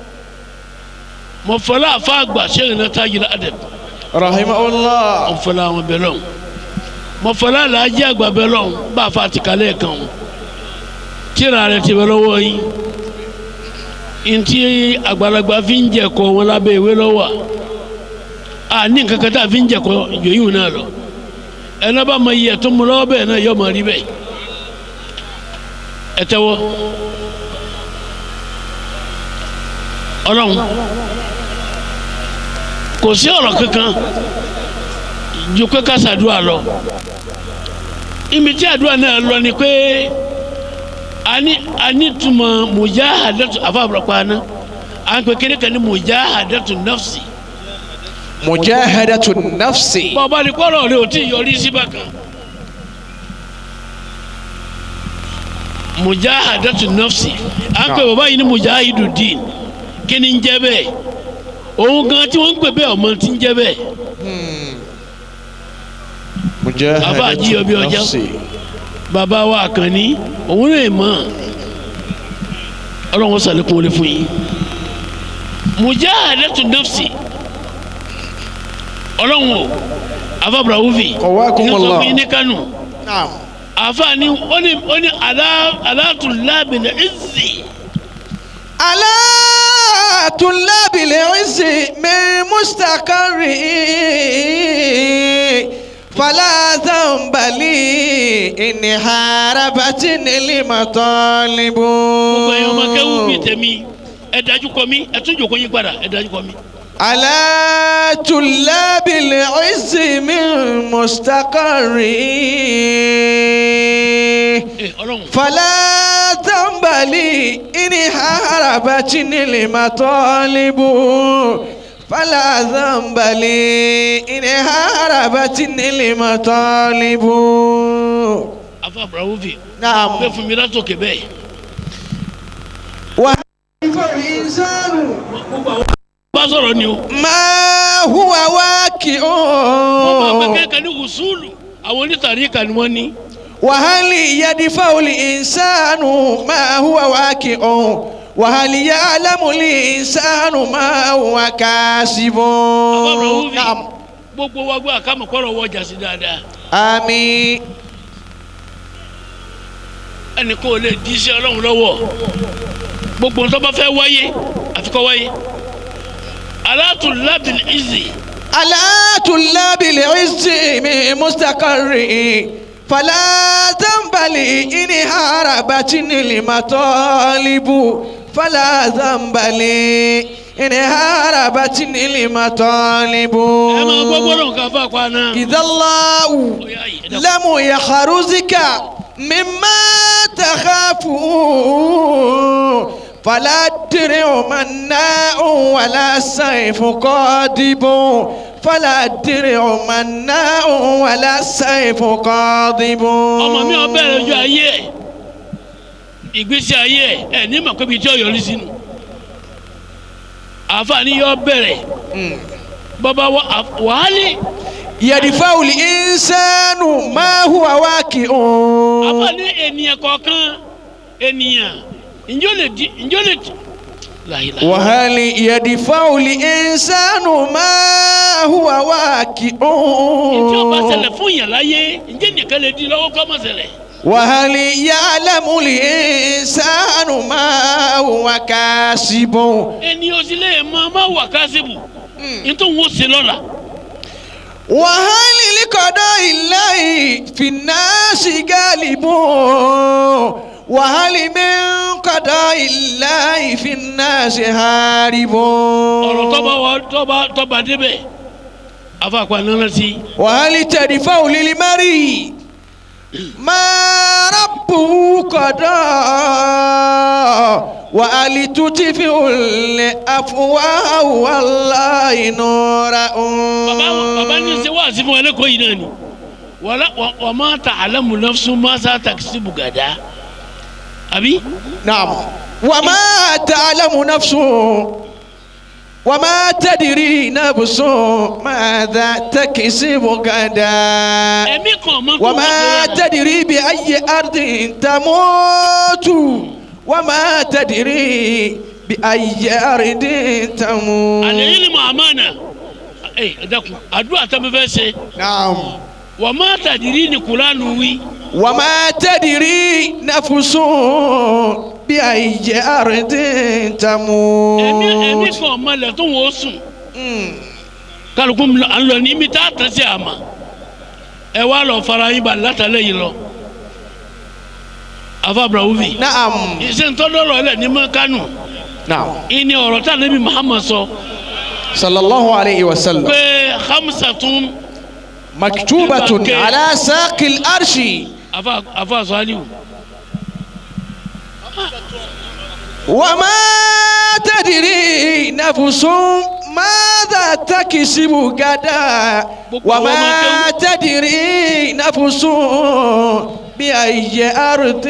Speaker 4: mo fọlá àfa àgbà sẹ́yìn náà Tajul Adab
Speaker 1: رحمه
Speaker 4: mo
Speaker 1: الله
Speaker 4: fọlá àwọn bẹ lọ́run mo fọlá àlàájì àgbà bẹ lọ́run bá a fa àtìkálẹ̀ kan o tíra rẹ̀ ti bẹ lọ́wọ́ yín ntí àgbàlagbà fi ń jẹ̀kọ́ wọn lábẹ́ ìwé lọ́wọ́ a ní nǹkan kan tá a fi ń jẹ̀kọ́ ìjòyìn náà lọ ẹ náà bá ma yẹ tó mu lọ́wọ́ bẹ́ẹ̀ náà yọ ọmọ rí bẹ́ẹ̀ ẹ tẹ́wọ́ ọlọ́run kò sí ọ̀rọ̀ kankan ju pé ká ṣàdúrà lọ ibi tí àdúrà náà lọ ni pé ani ani tuma mujahadatu afaburukwana an pe kene kan ni mujahadatu nafsi
Speaker 1: مجاهدة النفس
Speaker 4: bọ́ọ̀bá ni kọ́rọ̀ rẹ ò tí ì yọrí síbà kan mujahadatu nafsi an pe bàbá yìí ni mujahidu din kí ni ń jẹ́ bẹ́ẹ̀ òun gan tí wọ́n ń pè bẹ́ẹ̀ ọmọ tí ń jẹ́ bẹ́ẹ̀ Àbá jí ọbẹ̀ ọjà.
Speaker 1: nafsi.
Speaker 4: Bàbá wa Àkànní òun náà mọ̀ Ọlọ́run sàlékún wọlé fún yín. Mujahadatu nafsi Ọlọ́run o Àfà Ibrahim
Speaker 1: Qawakumullah.
Speaker 4: ní sọ fún yín ní Kánò.
Speaker 1: Naam.
Speaker 4: Àfà ni ó ní ó ní alátùlábì ní ìzì.
Speaker 1: على طلاب العز من مستقر فلا ذنب لي إن حاربتني المطالب.
Speaker 4: Gbogbo ẹ̀yin ọmọ kẹ́wù bíi tèmi ẹ dájú kọ mí ẹ tún jòkó yín padà ẹ dájú kọ mí.
Speaker 1: على طلاب العز من مستقر
Speaker 4: Ọlọ́run
Speaker 1: فلا ذنب لي إن حاربتني المطالب فلا ذنب لي إن حاربتني المطالب.
Speaker 4: Àfà Ibrahim
Speaker 1: نعم.
Speaker 4: bẹ́ẹ̀ fún mi látòkè bẹ́ẹ̀.
Speaker 1: وكيف الإنسان
Speaker 4: Bá sọ̀rọ̀ ni o.
Speaker 1: ما هو واقع
Speaker 4: Wọ́n máa pẹ́ kẹ́kẹ́ ní wùsùlù àwọn onítàríkà ni wọ́n ní.
Speaker 1: وهل يدفع الإنسان ما هو واقع وهل يعلم الإنسان ما هو كاسب.
Speaker 4: Àfà Ibrahim
Speaker 1: نعم.
Speaker 4: gbogbo wa gbọ́ àkàmọ̀ kọ́rọ̀ wọ ọjà sí dáadáa.
Speaker 1: آمين.
Speaker 4: Ẹnì kò lè di iṣẹ́ Ọlọ́run lọ́wọ́ gbogbo nǹkan bá fẹ́ wáyé àfi kó wáyé. Alátùlábì ní ìzì.
Speaker 1: على طلاب العز من مستقر فلا ذنب لي إن حاربتني المطالب فلا ذنب لي إن حاربتني المطالب.
Speaker 4: Ẹ máa gbọ́ gbọ́dọ̀ nǹkan fún àpá náà.
Speaker 1: إذا الله
Speaker 4: Ọ̀yá yìí, ẹ dákun.
Speaker 1: لم يخرجك مما تخاف فلا الدرع مناع ولا السيف قاضب فلا الدرع مناع ولا السيف قاضب.
Speaker 4: Ọmọ mi ò bẹ̀rẹ̀ ojú ayé ẹ̀ ìgbésí ayé ẹ̀ ẹ̀ ní mọ̀ pé ibi tí ó yọrí sínú. Àǹfààní yóò bẹ̀rẹ̀ bàbá wàhálì.
Speaker 1: يدفع الإنسان ما هو واقع.
Speaker 4: Àǹfààní ènìyàn kọ̀ọ̀kan ènìyàn ǹjọ́ lè di ǹjọ́ lè di. Láyìlá.
Speaker 1: وهل يدفع الإنسان ما هو واقع.
Speaker 4: Ǹjẹ́ ọba ṣẹlẹ̀ fún yàn láyé ǹjẹ́ nìkan lè di lọ́wọ́ kọ́ mọ̀ ṣẹlẹ̀.
Speaker 1: وهل يعلم الإنسان ما هو كاسب.
Speaker 4: Ènìyàn sì lè mọ ọmọ wà kásìbù nítorí wọn ṣe lọ́la.
Speaker 1: وهل لقضاء الله في الناس غالب وهل من قضاء الله في الناس هارب.
Speaker 4: Ọ̀rọ̀ tọ́ba wa tọ́ba tọ́ba débẹ̀ afáàkọ́ ànáná sí.
Speaker 1: وهل تدفع للمرء ما ربه قضاء وهل تطفئ الأفواه والله نورا.
Speaker 4: baba baba ní ṣe wá sí fún ẹlẹ́kọ̀ọ́ yìí náà ni wàlá wà má ta'lamu nafsun ma sa taksibu gada àbí.
Speaker 1: نعم. وما تعلم نفس وما تدري نفس ماذا تكسب غدا
Speaker 4: ẹ̀mí kan mọ́ tó
Speaker 1: وما تدري بأي أرض تموت وما تدري بأي أرض تموت.
Speaker 4: al-ilmu amana. ẹ ẹ dákun àdúrà tó mi fẹ́ ṣe.
Speaker 1: نعم.
Speaker 4: wà má tadiri ni Kùránì wí.
Speaker 1: وما تدري نفس بأي أرض
Speaker 4: ẹ̀mí ẹ̀mí
Speaker 1: تموت.
Speaker 4: kan mọ́lẹ̀ tó wọ́n sùn.
Speaker 1: Mm.
Speaker 4: kálukú à ń lọ ní ibi tá a tẹ̀ sí àmà. ẹ wá lọ fara yín bá látàlẹ́ yìí lọ. Àfà Ibrahim.
Speaker 1: نعم.
Speaker 4: ìṣe ń tọ́lọ́rọ̀ ẹlẹ́ ní mọ́ Kánò.
Speaker 1: نعم.
Speaker 4: ìní ọ̀rọ̀ tá Ànábì Muhammad sọ.
Speaker 1: صلى الله عليه وسلم.
Speaker 4: pé khamsatun.
Speaker 1: مكتوبة على ساق الأرش.
Speaker 4: afa afa saliu.
Speaker 1: وما تدري نفس ماذا تكسب غدا وما تدري نفس بأي أرض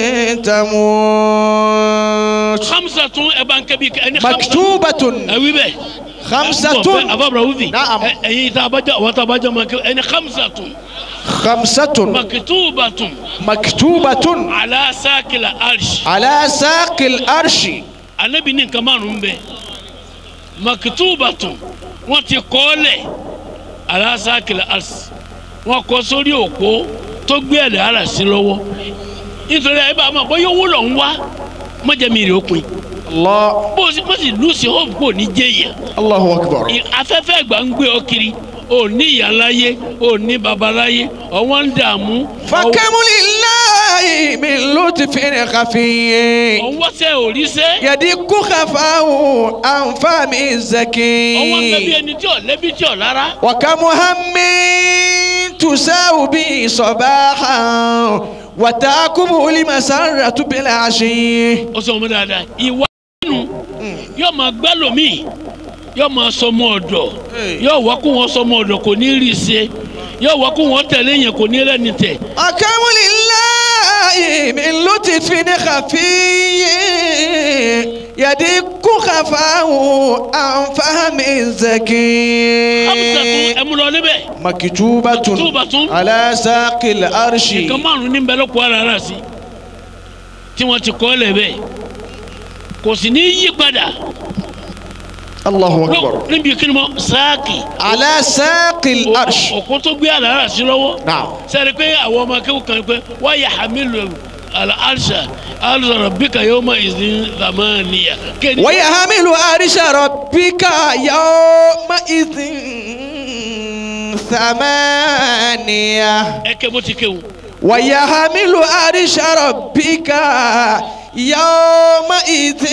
Speaker 1: تموت.
Speaker 4: khamsatun ẹ bá ń kẹ́bi ẹni
Speaker 1: مكتوبة
Speaker 4: ẹ wí bẹ́ẹ̀.
Speaker 1: خمسة.
Speaker 4: Àfà Ibrahim.
Speaker 1: نعم.
Speaker 4: ẹ̀yin tá a bá jẹ́ àwọn tá a bá jẹ́ máa kẹ́ ẹni khamsatun.
Speaker 1: خمسة
Speaker 4: makitubatun
Speaker 1: مكتوبة
Speaker 4: ala sakila arsh.
Speaker 1: على ساق الأرش.
Speaker 4: anabi ní nǹkan márùn-ún bẹ́ẹ̀ makitubatun wọ́n ti kọ́ lẹ̀ ala sakila arsh wọ́n kọ́ sórí òpó tó gbé ẹ̀rẹ̀ ara sí lọ́wọ́ nítorí ẹ bá máa bọ́ yóò wúlọ̀ ń wá mọ́jẹ̀mí rẹ̀ ó pin
Speaker 1: الله
Speaker 4: bó o sì bó sì lùsì ó kò ní jẹ́yà
Speaker 1: الله أكبر.
Speaker 4: afẹ́fẹ́ ìgbà ń gbé ọ kiri ò ní ìyá láyé ò ní baba láyé ọwọ́ ń dààmú
Speaker 1: فكم لله من لطف خفي
Speaker 4: ọwọ́ sẹ́ òríṣẹ́
Speaker 1: يدك خفاه عن فم
Speaker 4: ọwọ́ ń bẹ bí
Speaker 1: الزكي
Speaker 4: ẹni tí ò lẹ́bí tí ò lára
Speaker 1: وكم هم تساو به صباحا وتعقبه المسرة بالعشي.
Speaker 4: ó sọ wọn dáadáa ìwà nínú yóò máa gbẹ́ lómi yóò máa sọmọ ọ̀dọ̀ yóò wá kó wọn sọmọ ọ̀dọ̀ kò ní rí i ṣe yóò wá kó wọn tẹ̀lé yẹn kò ní rẹ́ni tẹ̀.
Speaker 1: وكم لله من لطف خفي يدك خفاه عن فهم الزكي.
Speaker 4: hamsatun ẹmu lọ níbẹ̀
Speaker 1: مكتوبة
Speaker 4: مكتوبة
Speaker 1: على ساق الأرش.
Speaker 4: nǹkan márùn ní bẹ ló kó ara rà sí tí wọ́n ti kọ́ lẹ̀ bẹ́ẹ̀ kò sì ní yí padà
Speaker 1: الله أكبر.
Speaker 4: níbi kí ni mo sáàkì
Speaker 1: على ساق الأرش.
Speaker 4: òkú tó gbé ara rà sí lọ́wọ́
Speaker 1: نعم.
Speaker 4: sẹ́ni pé àwọn ọmọ akéwù kan pé wọ́n yà hamilu al-arsha arsha rabbika yawma idhin thamaniya.
Speaker 1: ويحمل عرش ربك يومئذ ثمانية.
Speaker 4: ẹ ké bó ti kéwù.
Speaker 1: ويحمل عرش ربك يومئذ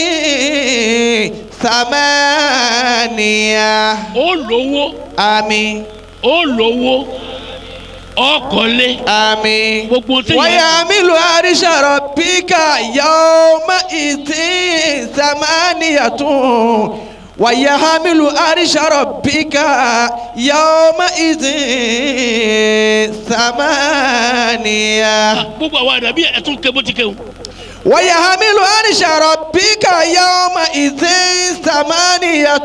Speaker 1: ثمانية.
Speaker 4: ó lówó
Speaker 1: آمين
Speaker 4: ó lówó ọkọlé
Speaker 1: آمين.
Speaker 4: gbogbo tí yẹn
Speaker 1: ويحمل عرش ربك يومئذ ثمانية. ويحمل عرش ربك يومئذ ثمانية.
Speaker 4: gbogbo àwọn àdàbí ẹ tún ké bó ti kéwù.
Speaker 1: ويحمل عرش ربك يومئذ ثمانية.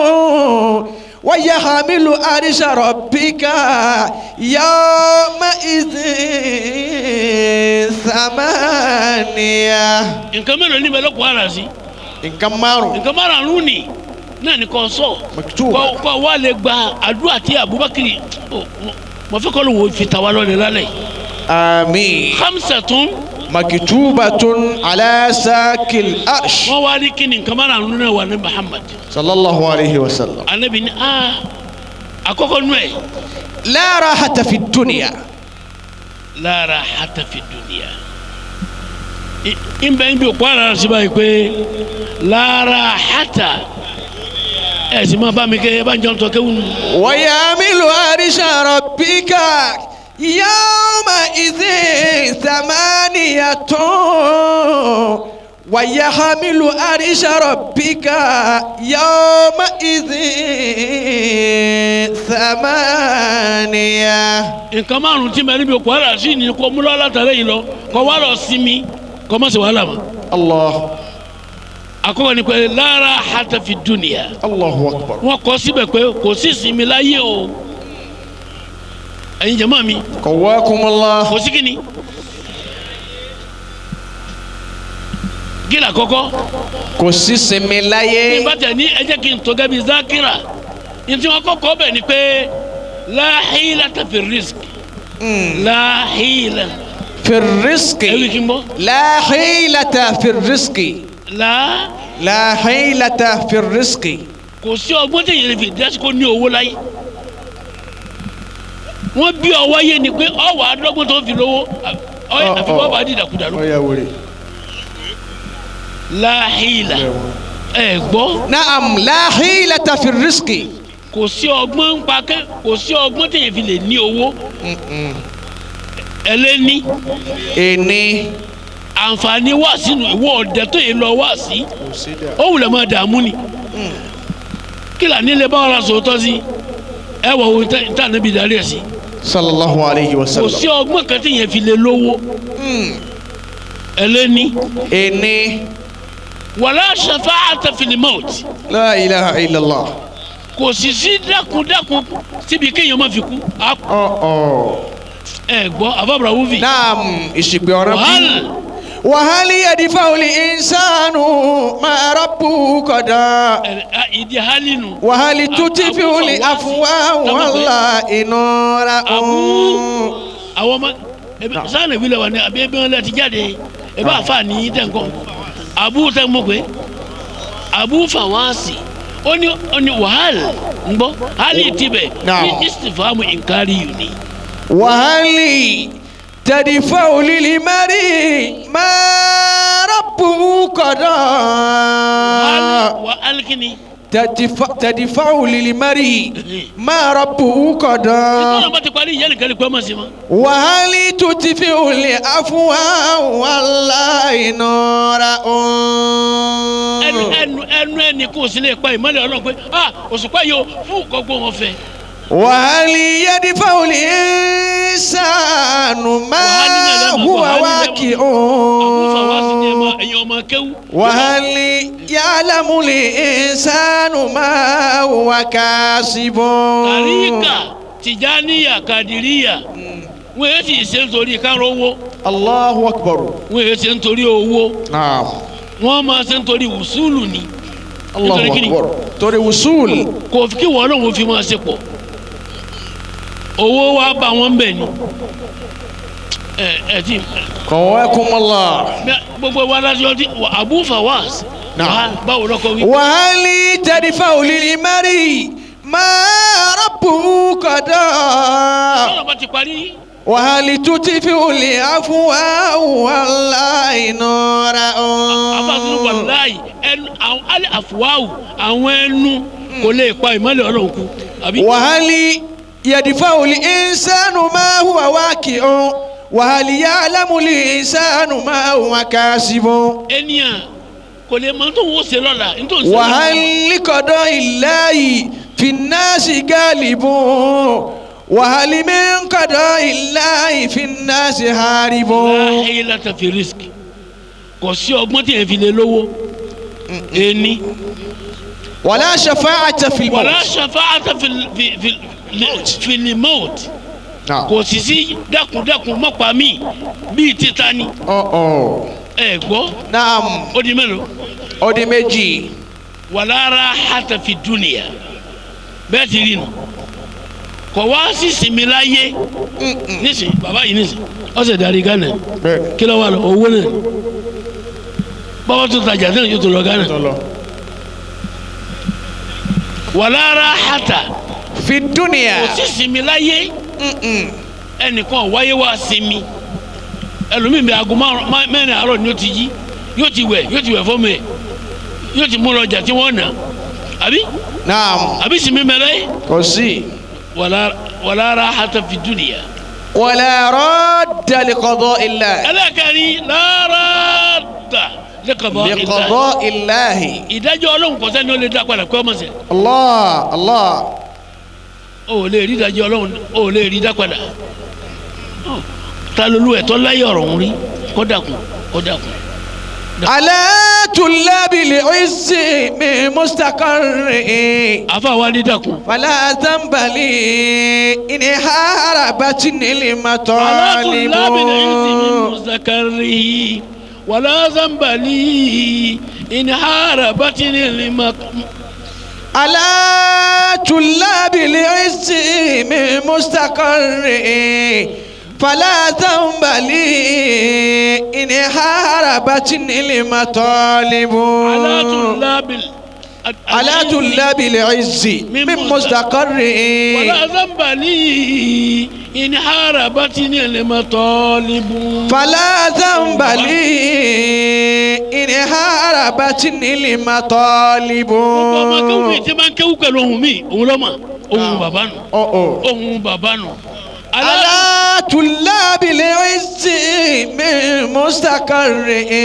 Speaker 1: ويحمل عرش ربك يومئذ ثمانية.
Speaker 4: nǹkan mélòó ní bẹ ló kó ara sí.
Speaker 1: nǹkan márùn.
Speaker 4: nǹkan márùn-ún ni náà ni kò sọ
Speaker 1: Maktuba.
Speaker 4: kò kò wá lè gba àdúrà tí Abubakar mo fẹ́ kọ́ ló wo fi tàwa lọ́lẹ̀ lálẹ́
Speaker 1: آمين.
Speaker 4: hamsatun
Speaker 1: مكتوبة على ساق الأرش.
Speaker 4: wọ́n wá ní kí ni nǹkan márùn-ún náà wà ní Muhammad
Speaker 1: صلى الله عليه وسلم.
Speaker 4: anabi ni aa àkọ́kọ́ nù ẹ̀
Speaker 1: لا راحة في الدنيا.
Speaker 4: la rahata fi dunya n bẹ n bí o kó ara sí báyìí pé la rahata ẹ sì máa bá mi kẹ́ ẹ bá ń jẹun tó kéwù.
Speaker 1: ويحمل عرش ربك يومئذ ثمانية. ويحمل عرش ربك يومئذ ثمانية.
Speaker 4: nǹkan márùn tí mẹ́rin bí o kó ara sí ni kò múlò látàlẹ́ yìí lọ kò wá lọ sinmi kò má ṣe wàhálà mọ́.
Speaker 1: الله
Speaker 4: àkọ́kọ́ ni pé la rahata fi dunya
Speaker 1: الله أكبر.
Speaker 4: wọ́n kọ síbẹ̀ pé kò sí sinmi láyé o ẹ̀yin jàmáà mi
Speaker 1: قواكم الله.
Speaker 4: kò sí kíni. gíla kọ́kọ́
Speaker 1: kò sí sinmi láyé.
Speaker 4: ní bàtà ní ẹ jẹ́ kí n tó gẹ́bí zákìrà ní tí wọ́n kọ́kọ́ bẹ̀ ni pé la hilata fi rizq la hila
Speaker 1: في الرزق.
Speaker 4: ẹ̀wí kí n bọ́
Speaker 1: لا حيلة في الرزق.
Speaker 4: la
Speaker 1: لا حيلة في الرزق.
Speaker 4: kò sí ọgbọ́n tí yẹn fi dẹ́sí kó ní owó láyé wọ́n bí ọwọ́ yé ni pé ọwọ́ adọ́gbọ́n tó fi lówó ọyẹ àfi bọ́ bá dìdàkudà ló
Speaker 1: يا ولي.
Speaker 4: la hila ẹ gbọ́
Speaker 1: نعم لا حيلة في الرزق.
Speaker 4: kò sí ọgbọ́n ń pa kẹ́ kò sí ọgbọ́n tí yẹn fi lè ní owó ẹlẹ́ni
Speaker 1: إني
Speaker 4: àǹfààní wà sínú ìwọ ọ̀dẹ tó yẹ lọ wá sí ó wùlẹ̀ máa dààmú ni kí là nílé bá ọ̀rọ̀ sòótọ́ sí ẹ wọ̀ ohun tá níbi ìdarí ẹ̀ sí
Speaker 1: صلى الله عليه
Speaker 4: kò sí
Speaker 1: وسلم.
Speaker 4: ọgbọ́n kan tí yẹn fi lè lówó ẹlẹ́ni
Speaker 1: إني
Speaker 4: wàlá shafa'ata fil maut
Speaker 1: لا إله إلا الله.
Speaker 4: kò sì sí dákúndákún síbi kéèyàn má fi kú á kú
Speaker 1: أوه أوه.
Speaker 4: ẹ gbọ́ àbábọ̀rọ̀ wúfì.
Speaker 1: naam ìṣìpẹ̀ ọ̀rọ̀
Speaker 4: wàhálà.
Speaker 1: wàhálì yadifa'ul insanu ma rabbuhu qada.
Speaker 4: ìdí hali nù.
Speaker 1: wàhálì tutfi'ul afwaha wàllá inura.
Speaker 4: àbú àwọn ọmọ sáà nàbí lẹ wà ní àbí ẹbí wọn lẹ ti jáde ẹ bá fà ní tẹ̀kọ́ àbú tẹ̀ mọ́ pé àbú fàwáàsì ó ní ó ní wàhálà ń gbọ́ hali tibẹ̀ ní istifamu inkari yìí ni.
Speaker 1: wàhálì tadfa'u lil mar'i ma rabbuhu qada.
Speaker 4: wàhálà kìíní.
Speaker 1: tadfa'u lil mar'i ma rabbuhu qada.
Speaker 4: ìtọ́nà bá ti parí ìyẹn nìkan lè pẹ́ mọ́ sí ma.
Speaker 1: wàhálì tutfi'ul afwaha wàllá inura.
Speaker 4: ẹnu ẹnu ẹnu ẹni kò sí lè pa ìmọ̀lẹ̀ ọlọ́run pé ah òṣùpá yìí ó fún gbogbo wọn fẹ́.
Speaker 1: wàhálì yadfa'ul insanu ma huwa waqi'un. wàhálì ya'lamul insanu ma huwa kasibun.
Speaker 4: tàríkà tìjáníyà kàdìríyà wọ́n yéé sì ṣe nítorí kárọ̀ owó.
Speaker 1: Allahu akbar.
Speaker 4: wọ́n yéé ṣe nítorí owó.
Speaker 1: naam.
Speaker 4: wọ́n máa ṣe nítorí wùsùlù ni.
Speaker 1: Allahu akbar. torí wùsùlù.
Speaker 4: kò fi kí wọ́n lóun fi máa ṣe pọ̀. owó wa bá wọn bẹ̀ ni. ẹ ẹ ti.
Speaker 1: qawakumullah.
Speaker 4: gbogbo wa láti ọtí Abu Fawaz.
Speaker 1: naam.
Speaker 4: báwo lọkọ wí.
Speaker 1: wàhálì tadfa'u lil mar'i ma rabbuhu qada.
Speaker 4: ọlọ́run bá ti parí.
Speaker 1: wàhálì tutfi'ul afwaha wàllá inura.
Speaker 4: abasunu wàláyì ẹnu àwọn alẹ́ àfùwáwù àwọn ẹnu kò lè pa ìmọ̀lẹ̀ ọlọ́run kú.
Speaker 1: wàhálì yadfa'ul insanu ma huwa waqi'un. wàhálì ya'lamul insanu ma huwa kasibun.
Speaker 4: ènìyàn kò lè mọ tó ń wò ṣe lọ́la nítorí.
Speaker 1: wàhálì qada'illahi finnasi galibun. wàhálì min qada'illahi finnasi haribun.
Speaker 4: la hilata fi rizqi kò sí ọgbọ́n tí yẹn fi lè lówó. ẹni.
Speaker 1: wala shafa'ata fil maut.
Speaker 4: wala shafa'ata fil fil fil maut. kò sì sí dákúndákún mọ́pa mi bíi títa ni. ẹ gbọ́.
Speaker 1: naam.
Speaker 4: ó di mélòó.
Speaker 1: ó di méjì.
Speaker 4: wala rahata fi dunya bẹ́ẹ̀ ti rí nu kò wá sí sinmi láyé nísìnyí bàbá yìí nísìnyí ọ̀sẹ̀ darí Ghana kí ló wà lọ owó náà bàbá tó tajà náà yóò tó lọ Ghana. wala rahata
Speaker 1: fi dunya.
Speaker 4: kò sí sinmi láyé ẹnìkan wáyé wá sinmi ẹlòmíì bẹ aago mẹ́rin àárọ̀ ni yóò ti jí yóò ti wẹ̀ yóò ti wẹ̀ fọ́ọ̀mù ẹ̀ yóò ti mú lọ ọjà tí wọ́n nà àbí.
Speaker 1: naam.
Speaker 4: àbí sinmi mẹ́rẹ́.
Speaker 1: kò sí.
Speaker 4: wala wala rahata fi dunya.
Speaker 1: wala radda li qada'illahi.
Speaker 4: ẹlẹ́kẹ̀rin la radda li qada'illahi.
Speaker 1: li qada'illahi.
Speaker 4: ìdájọ́ ọlọ́run kò sẹ́ni ó lè dá padà kọ́ ọmọ sẹ́.
Speaker 1: Allah Allah.
Speaker 4: o lè rí ìdájọ́ ọlọ́run o lè rí dá padà. ta ló lu ẹ̀tọ́ láyé ọ̀rọ̀ ń rí kó dàkún kó dàkún.
Speaker 1: ala tullabil izzi min mustaqarri.
Speaker 4: afa wa ni dàkún.
Speaker 1: fala tanbali in harabatnil matalibu.
Speaker 4: ala tullabil izzi min mustaqarri wala zanbali in harabatnil matalibu.
Speaker 1: على طلاب العز من مستقر فلا تنبلي إن حاربتني المطالب.
Speaker 4: على طلاب
Speaker 1: على طلاب العز من مستقر
Speaker 4: ولا ذنب لي إن حاربتني المطالب.
Speaker 1: فلا ذنب لي إن حاربتني المطالب.
Speaker 4: gbogbo ọmọ kéwù tí máa ń kéwù pẹ̀lú ohun mi òun lọ́mọ ohun bàbá nù ohun bàbá nù.
Speaker 1: على طلاب العز من مستقر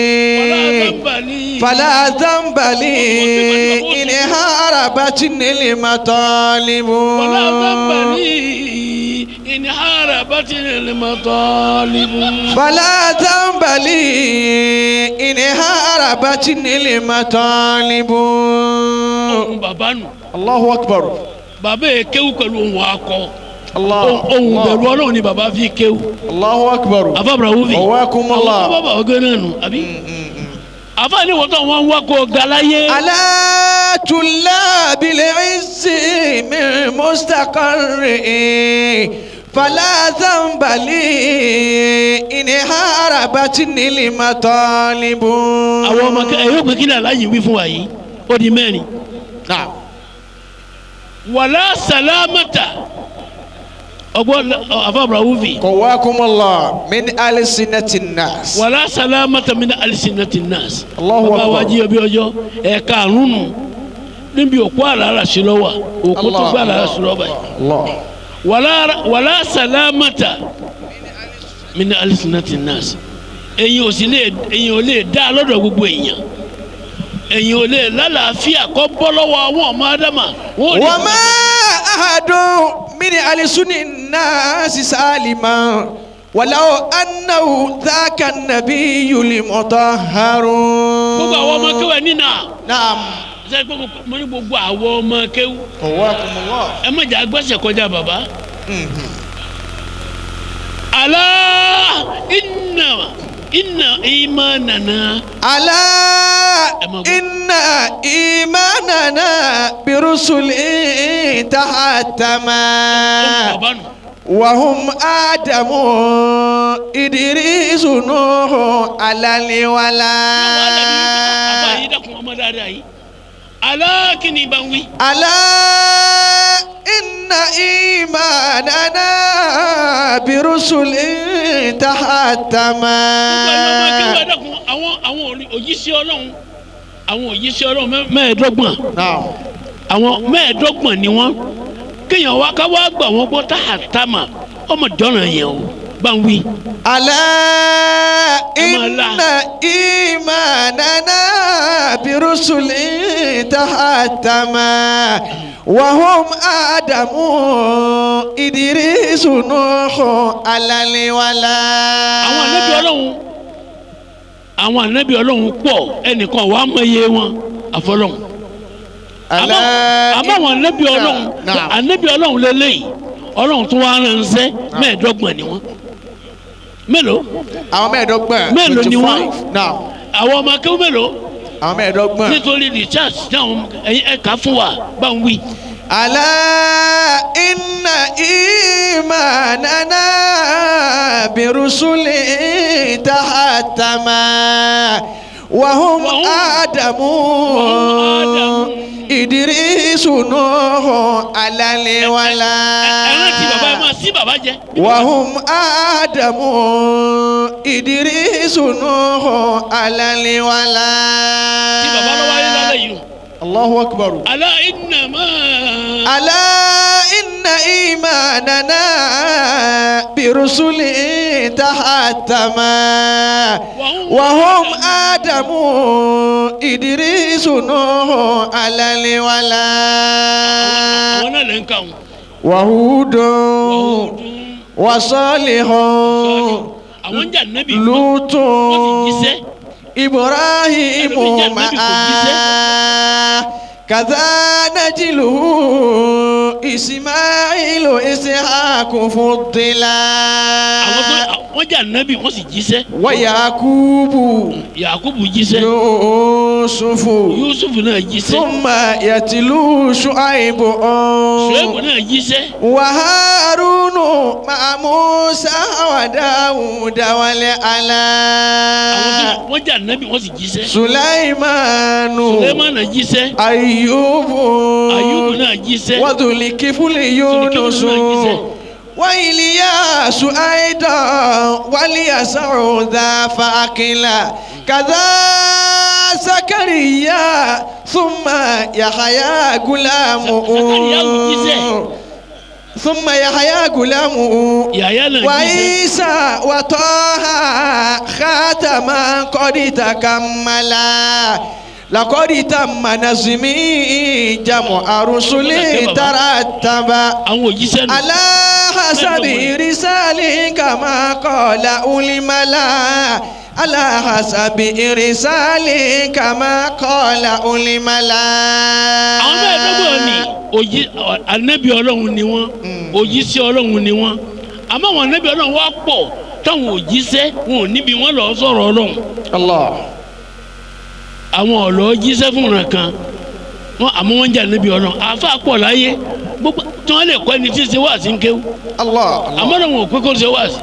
Speaker 1: فلا ذنب لي إن حاربتني المطالب.
Speaker 4: ولا ذنب لي إن حاربتني المطالب.
Speaker 1: فلا ذنب لي إن حاربتني المطالب.
Speaker 4: ohun bàbá nù.
Speaker 1: Allahu Akbar.
Speaker 4: bàbá yẹ kéwù pẹ̀lú ohun akọ.
Speaker 1: Allah.
Speaker 4: ohun bẹ̀rù Ọlọ́run ni bàbá fi kéwù.
Speaker 1: Allahu akbar.
Speaker 4: àfàbùrà wúfi.
Speaker 1: Ọwọ́kùnmọ́lá.
Speaker 4: àwọn bàbá ọgẹ́ náà nù àbí. àfà ni wọ́n tó wọn wá kó galaye.
Speaker 1: ala tulabil izzi min mustaqarri fala zambali in harabatni limatalibu.
Speaker 4: àwọn ọmọ kẹ ẹ yóò pé kí ni aláyìí wí fún wa yìí ó di mẹ́rin.
Speaker 1: Naam.
Speaker 4: wàlá sàlámàtà ọgbọ́n àfàbùrà wúfi.
Speaker 1: Ọwọ́kùnmọ́lá min alsinati nas.
Speaker 4: wàlá sàlámàtà min alisinati nas.
Speaker 1: Allahu
Speaker 4: bàbá wa
Speaker 1: akbar.
Speaker 4: jí ọbẹ̀ ọjọ́ ẹ̀ka àrùnù níbi òkú àlàrà sí lọ́wọ́ òkú tó gbé àlàrà sí lọ́wọ́ yìí.
Speaker 1: Allah.
Speaker 4: wàlá wàlá sàlámàtà min alisinati nas. ẹ̀yin ò sì lè ẹ̀yin ò lè dá lọ́dọ̀ gbogbo èèyàn ẹ̀yin ò lè lálàáfíà kọ́ bọ́ lọ́wọ́ àwọn ọmọ ádámà.
Speaker 1: wa ma ahadun min alsuni nasi salima walau annahu dhaka an-nabiyyul mutahharu.
Speaker 4: gbogbo àwọn ọmọ kéwà nínà.
Speaker 1: Naam.
Speaker 4: ṣe pé mo ní gbogbo àwọn ọmọ kéwù.
Speaker 1: Ọwọ́kùnmọ́lá.
Speaker 4: ẹ má jà gbẹ́sẹ̀ kọjá bàbá. alá inna inna imanana.
Speaker 1: ala inna imanana birusuli tahatama
Speaker 4: bàbá nù.
Speaker 1: wahum adamu idirisu nuhu alaliwala.
Speaker 4: àbá yìí dàkún ọmọ dáadáa yìí. alá kí ni bá ń wí.
Speaker 1: ala inna imanana birusuli tahatama.
Speaker 4: àwọn àwọn àwọn òjíṣẹ́ Ọlọ́run àwọn òjíṣẹ́ Ọlọ́run mẹ́ẹ̀ẹ́dọ́gbọ̀n àwọn mẹ́ẹ̀ẹ́dọ́gbọ̀n ni wọ́n kéèyàn wá ká wá gbà wọ́n gbọ́ tahatama ọmọ jọ̀ràn yẹn o bá ń wí.
Speaker 1: ala inna imanana birusuli tahatama wahum adamu idirisu nuhu alaliwala.
Speaker 4: àwọn ànábì Ọlọ́run àwọn ànábì Ọlọ́run pọ̀ ẹnìkan wàá mọ iye wọn àfọlọ́run. àmọ́ àwọn ànábì Ọlọ́run ànábì Ọlọ́run lélẹ́yìí Ọlọ́run tó wá ránṣẹ́ mẹ́ẹ̀ẹ́dọ́gbọ̀n ni wọ́n. mélòó.
Speaker 1: àwọn mẹ́ẹ̀ẹ́dọ́gbọ̀n.
Speaker 4: mélòó ni wọ́n.
Speaker 1: Naam.
Speaker 4: àwọn ọmọ akéwọ́ mélòó.
Speaker 1: àwọn mẹ́ẹ̀ẹ́dọ́gbọ̀n.
Speaker 4: nítorí richard dáhùn ẹ̀ka fún wa bá ń wí.
Speaker 1: ala inna imanana birusuli tahatama wahum adamu idirisu nuhu alaliwala.
Speaker 4: ẹran tí baba ẹ máa sí baba jẹ.
Speaker 1: wahum adamu idirisu nuhu alaliwala.
Speaker 4: tí baba lọ wáyé lálẹ́ yìí.
Speaker 1: Allahu akbar.
Speaker 4: ala inna ma.
Speaker 1: ala inna imanana birusuli tahatama wahum adamu idirisu nuhu alaliwala.
Speaker 4: àwọn náà lè ń kà wọn.
Speaker 1: wahudun wasalihun
Speaker 4: àwọn ń jà nẹ́bí.
Speaker 1: lutun
Speaker 4: wọ́n sì jíṣẹ́.
Speaker 1: ibrahimu ma'a kaza najiluhu ismailu ishaku fuddila.
Speaker 4: àwọn tó wọ́n jà nẹ́bí wọ́n sì jíṣẹ́.
Speaker 1: wa yakubu
Speaker 4: yakubu jíṣẹ́.
Speaker 1: yusufu
Speaker 4: yusufu náà jíṣẹ́.
Speaker 1: thumma yatilu shuaibu
Speaker 4: shuaibu náà jíṣẹ́.
Speaker 1: wa harunu ma'a musa wa dawuda wal ala.
Speaker 4: àwọn tó wọ́n jà nẹ́bí wọ́n sì jíṣẹ́.
Speaker 1: sulaimanu
Speaker 4: sulaimanu jíṣẹ́.
Speaker 1: ayubu
Speaker 4: ayubu náà jíṣẹ́.
Speaker 1: wa dhulikifli yunusu wa iliyasu aidan waliyasau dha faqila kadha zakariya thumma yahya gulamu ثم يحيى غلامه وعيسى وطه خاتما قد تكملا لقد تم نظمي جمع رسل ترتب على حسب رسال كما قال أولي الملا على حسب رسال كما قال أولي الملا.
Speaker 4: àwọn mẹ́ẹ̀ẹ́dọ́gbọ̀n ni òjì anabi Ọlọ́run ni wọ́n òjíṣẹ́ Ọlọ́run ni wọ́n àmọ́ àwọn anabi Ọlọ́run wá pọ̀ táwọn òjíṣẹ́ wọn ò níbi wọn lọ sọ̀rọ̀ Ọlọ́run.
Speaker 1: Allah.
Speaker 4: àwọn ọ̀lọ́ jíṣẹ́ fún ìran kan wọn àmọ́ wọn jẹ́ anabi Ọlọ́run àfa pọ̀ láyé gbogbo tí wọ́n lè kọ́ ẹni tí ń ṣe wáàsí ń kéwú.
Speaker 1: Allah.
Speaker 4: àmọ́ náà wọn ò pé kó ṣe wáàsí.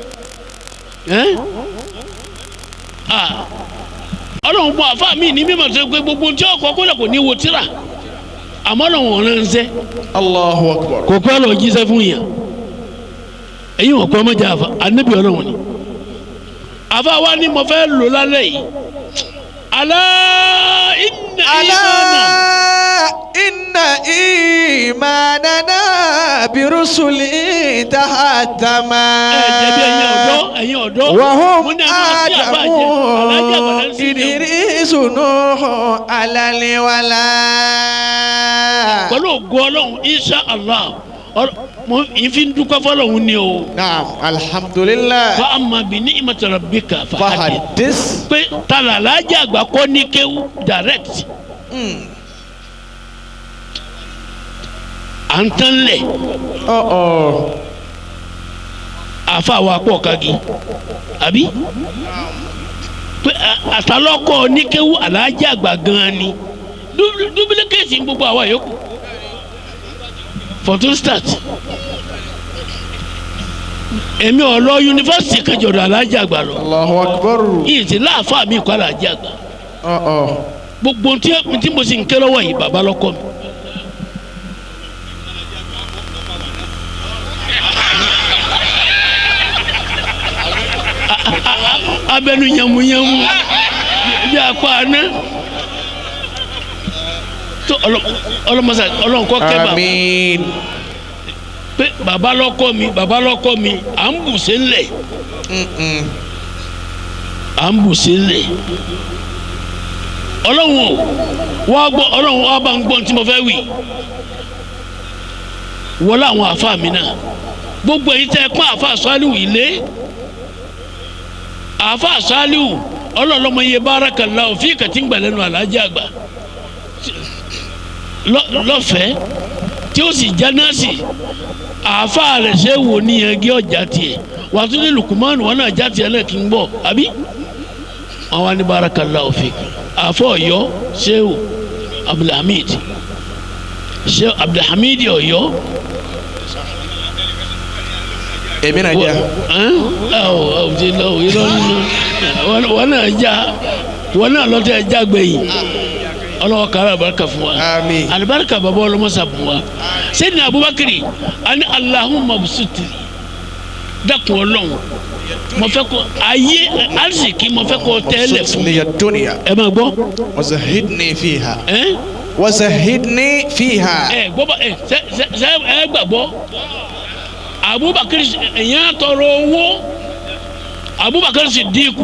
Speaker 4: Ọlọ́run bọ àfa mi ní mímọ̀ tó gbé gbogbo tí ọkọ̀ kó lè kò ní wo tíra àmọ́ náà wọn rán ń sẹ́.
Speaker 1: Allahu akbar.
Speaker 4: kò pẹ́ lọ jíṣẹ́ fún yàn èyí wọn kọ́ ọmọ jẹ́ àfa anabi Ọlọ́run ni àfa wa ni mo fẹ́ lò lálẹ́ yìí alá inna imana
Speaker 1: inna imanana birusuli tahatama.
Speaker 4: ẹ jẹbi ẹ̀yin ọ̀dọ́ ẹ̀yin ọ̀dọ́
Speaker 1: wahum
Speaker 4: mo ní àwọn tí a bá jẹ alájà bàdá ń sìn yẹn.
Speaker 1: idirisu nuhu alaliwala.
Speaker 4: pẹ̀lú ògo Ọlọ́run insha Allah mo ìfi ń dúpẹ́ fọlọ́hún ni o.
Speaker 1: naam alhamdulilah.
Speaker 4: fa amma bi ni'mati rabbika fahadith.
Speaker 1: fahadis.
Speaker 4: pé tala alájà àgbà kọ́ ní kéwú direct. à ń tán lẹ̀.
Speaker 1: ọ̀ọ́.
Speaker 4: àfa wa pọ̀ kagi àbí. pé àtàlọ́kọ̀ ní kéwú alájà àgbà gan-an ni dúbílíkèsì ń gbogbo àwa yòókù. for to start èmi ò lọ yunifásitì kẹjọ dọ alájà àgbà lọ.
Speaker 1: Allahu akbar.
Speaker 4: yìí ti láàfáà mi kọ́ alájà àgbà.
Speaker 1: ọ̀ọ́.
Speaker 4: gbogbo tí mo sì ń ké lọ́wọ́ yìí bàbá lọ́kọ́ mi. abẹnú yamuyamu bí akọ àná tó ọlọmọsà ọlọ́nkọ́ kẹ́ bàbá.
Speaker 1: àmín.
Speaker 4: pé bàbá lọ́kọ́ mi bàbá lọ́kọ́ mi à ń bù sí ńlẹ̀ à ń bù sí ńlẹ̀ ọlọ́run wá gbọ́ ọlọ́run wá bá ń gbọ́ tí mo fẹ́ wí wọlé àwọn àfa mi náà gbogbo èyí tẹ́ ẹ pọ́n àfa Sàlíù ilé àfa Sàlíù ọlọ́ọ̀lọ́mọ iye barakallahu fi kàtí ń gbà lẹ́nu alájà àgbà lọ́fẹ̀ẹ́ tí ó sì já nọ́ọ̀sì àáfà rẹ̀ ṣe wò ní ẹgẹ ọjà tiẹ̀ wà tún ní Lukumanu wọn náà já tiẹ̀ náà kí n bọ̀ àbí wọn wá ní barakallahu fik àáfà Ọ̀yọ́ Shehu Abdulhamid Shehu Abdulhamid Ọ̀yọ́.
Speaker 1: èmi náà jẹ́.
Speaker 4: wọn náà já wọn náà lọ́tẹ̀ já gbẹ̀yìn ọlọ́wọ́ kára alibarika fún wa
Speaker 1: àmín
Speaker 4: alibarika bàbá ọlọ́mọsà fún wa Sayyidina Abubakar ani Allahumma busutri dákun Ọlọ́run mo fẹ́ kó ayé arziki mo fẹ́ kó tẹ́lẹ̀ fún mi ẹ máa gbọ́.
Speaker 1: wazahidni fiha.
Speaker 4: ẹ
Speaker 1: wazahidni fiha.
Speaker 4: ẹ gbọ́ bá ẹ sẹ sẹ ẹ gbàgbọ́ Abubakar ẹ̀yàn tọrọ owó Abubakar Siddiqu.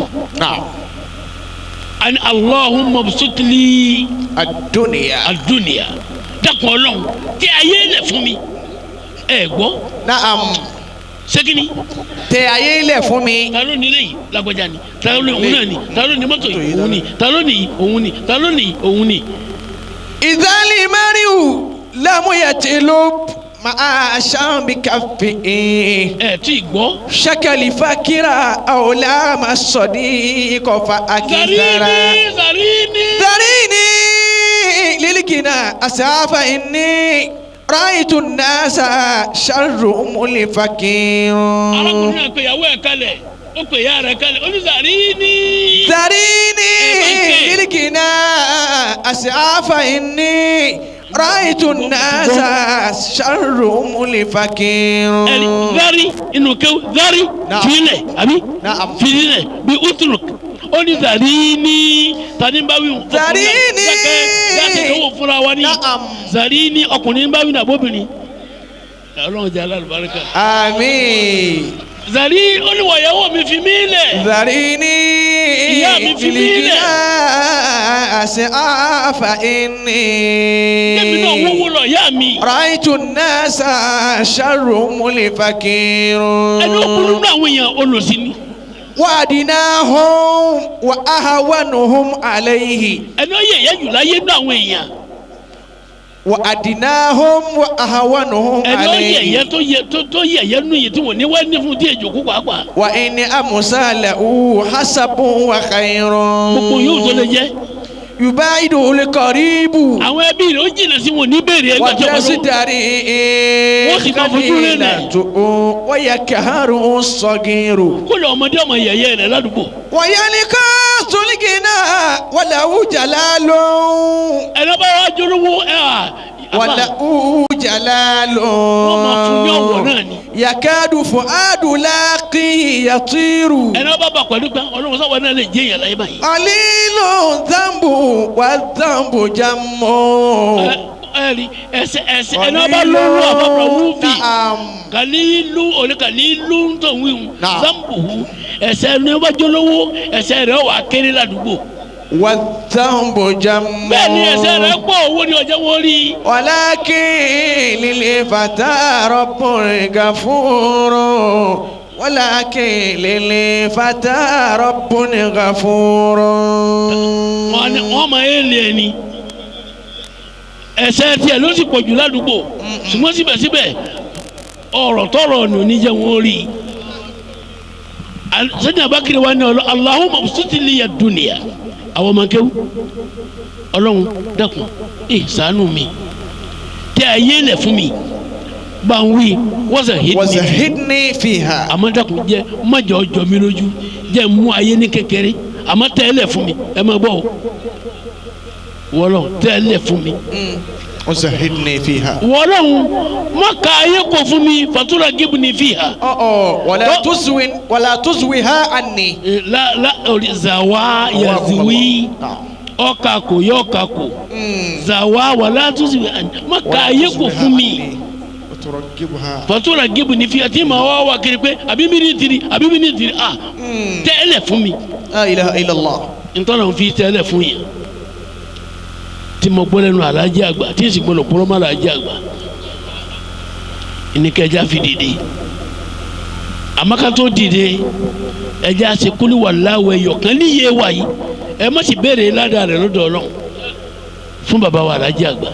Speaker 4: ani Allahumma busutli
Speaker 1: ad-dunya.
Speaker 4: ad-dunya dákun Ọlọ́run tí ayé lẹ̀ fún mi ẹ gbọ́.
Speaker 1: naam.
Speaker 4: segini.
Speaker 1: tẹ ayé lẹ̀ fún mi.
Speaker 4: ta ló ní léyìí lágbájá ni ta ló ní òun náà ni ta ló ní mọ́tò yìí òun ni ta ló ní òun ni ta ló ní òun ni.
Speaker 1: ìdálì mariu lámúyàtìlú máa ṣàn bí káfí.
Speaker 4: ẹ tí ì gbọ́.
Speaker 1: sakali fakira awla masodi kọfa akizara.
Speaker 4: zarini zarini.
Speaker 1: zarini lilikina asafa inni raitu nasa sharru mulifakir.
Speaker 4: arákùnrin náà pe ìyàwó ẹ̀ kalẹ̀ ó pe ìyá rẹ̀ kalẹ̀ ó ní zarini.
Speaker 1: zarini lilikina asafa inni raitu nasa sharru mulifakir.
Speaker 4: ẹni zari inú kéwù zari filẹ̀ àbí filẹ̀ bí uturuk ó ní zarini tani bá wí.
Speaker 1: zarini
Speaker 4: yàtọ̀ ìdánwò fúnra wa ní zarini ọkùnrin bá wí ní abóbìnrin ọlọ́run jẹ́ alálùbáríkà.
Speaker 1: àmín.
Speaker 4: zari olùwàyàwó mi fi mí lẹ̀.
Speaker 1: zarini
Speaker 4: ìyá mi fi mí lẹ̀.
Speaker 1: àṣẹ àfà ẹni.
Speaker 4: débi náà wọ́wọ́ lọ ìyá mi.
Speaker 1: raitu nasa sharru mulifakiru.
Speaker 4: ẹni ó kúrú náà àwọn èèyàn olùsí ni.
Speaker 1: wa'adinahum wa ahawanuhum alayhi.
Speaker 4: ẹni ó yẹ ìyá jù láyé náà àwọn èèyàn.
Speaker 1: وأدناهم وأهونهم
Speaker 4: ẹni ó
Speaker 1: عليه
Speaker 4: yẹ̀yẹ́ tó yẹ tó tó yẹ̀yẹ́ nù yìí tí wọ́n ní wá ní fún díẹ̀ jòkó pàápàá.
Speaker 1: وإن أمثاله حسب وخير
Speaker 4: gbogbo yóò tó lè jẹ́.
Speaker 1: يباعده القريب
Speaker 4: àwọn ẹbí rẹ̀ ó jìnnà sí wọn ní bèrè ẹgbẹ́ tó kọ́ ló.
Speaker 1: وتستري
Speaker 4: wọ́n sì máa fojú rẹ̀ nà.
Speaker 1: ويكهر الصغير
Speaker 4: kó lè ọmọdé ọmọ yẹ̀yẹ́ rẹ̀ ládùúgbò.
Speaker 1: ويلقى الغنى وله جلال
Speaker 4: ẹni bá wàá jolówó ẹ à.
Speaker 1: وله جلال
Speaker 4: wọ́n máa fún ní ọ̀wọ̀ náà ni.
Speaker 1: يكاد فؤاد لاقيه يطير
Speaker 4: ẹni bá bá pẹ̀lú gbà ọlọ́run sáwọn náà lè jẹ́ èèyàn láyé báyìí.
Speaker 1: قليل ذنب والذنب جم
Speaker 4: ẹ̀rí ẹsẹ̀ ẹsẹ̀ ẹni bá lówó àbábọ̀ wúfì.
Speaker 1: نعم
Speaker 4: kàlílù òní kàlílù ń tọ̀ wíwù.
Speaker 1: Náà.
Speaker 4: zambuhu ẹsẹ̀ ẹni bá jolówó ẹsẹ̀ rẹ̀ wà kéré ládùúgbò.
Speaker 1: والذنب جم
Speaker 4: bẹ́ẹ̀ ni ẹsẹ̀ rẹ̀ pọ̀ owó ni ọjọ́ wọn rí.
Speaker 1: ولكن للفتى رب غفور ولكن للفتى رب غفور
Speaker 4: wọn ni wọn máa yé lé ẹni ẹsẹ̀ tiẹ̀ ló sì pọ̀ jù ládùúgbò ṣùgbọ́n síbẹ̀síbẹ̀ ọ̀rọ̀ tọrọ ni oníjẹ wọn rí. sẹ́ni abakiri wa ni Allahumma bsuti liya dunya àwọn ọmọ kẹwù ọlọ́run dẹ́kun ẹ ṣàánú mi tẹ ayé lẹ̀ fún mi bá ń wí wazahidni
Speaker 1: وزهدني فيها
Speaker 4: àmọ́ dẹ́kun jẹ́ májọ ọjọ́ mi lójú jẹ́ mú ayé ní kékeré àmọ́ tẹ́ ẹ lẹ̀ fún mi ẹ máa gbọ́ o wọ́lọ́ tẹ́ ẹ lẹ̀ fún mi
Speaker 1: وزهدني فيها
Speaker 4: wọ́lọ́hún má ka ayé kò fún mi fatura gibni fiha
Speaker 1: أوه ولا
Speaker 4: Oh.
Speaker 1: تزوي ولا تزويها عني
Speaker 4: Eh, la la ori zawa yaziwi ọkà kò yọ ọkà kò zawa wàlá tuzi má ka ayé kò fún mi
Speaker 1: وترقبها
Speaker 4: fatura gibni fiha tí màá wá wá kiri pé àbí mi ní tiri àbí mi ní tiri ah tẹ́ ẹ lẹ̀ fún mi
Speaker 1: لا إله إلا الله
Speaker 4: ntọ́nà fi tẹ́ ẹ lẹ̀ fún yẹn tí mo gbọ́ lẹ́nu alájí àgbà tí èsì gbọ́dọ̀ kúrọ́ má alájí àgbà ìníkẹ́jà fi dìde àmọ́ká tó dìde ẹja ṣe kúlí wà láwọ ẹyọ kan níye wà yìí ẹ má sì béèrè ládàá rẹ lọ́dọ̀ Ọlọ́run fún bàbá wa alájí àgbà.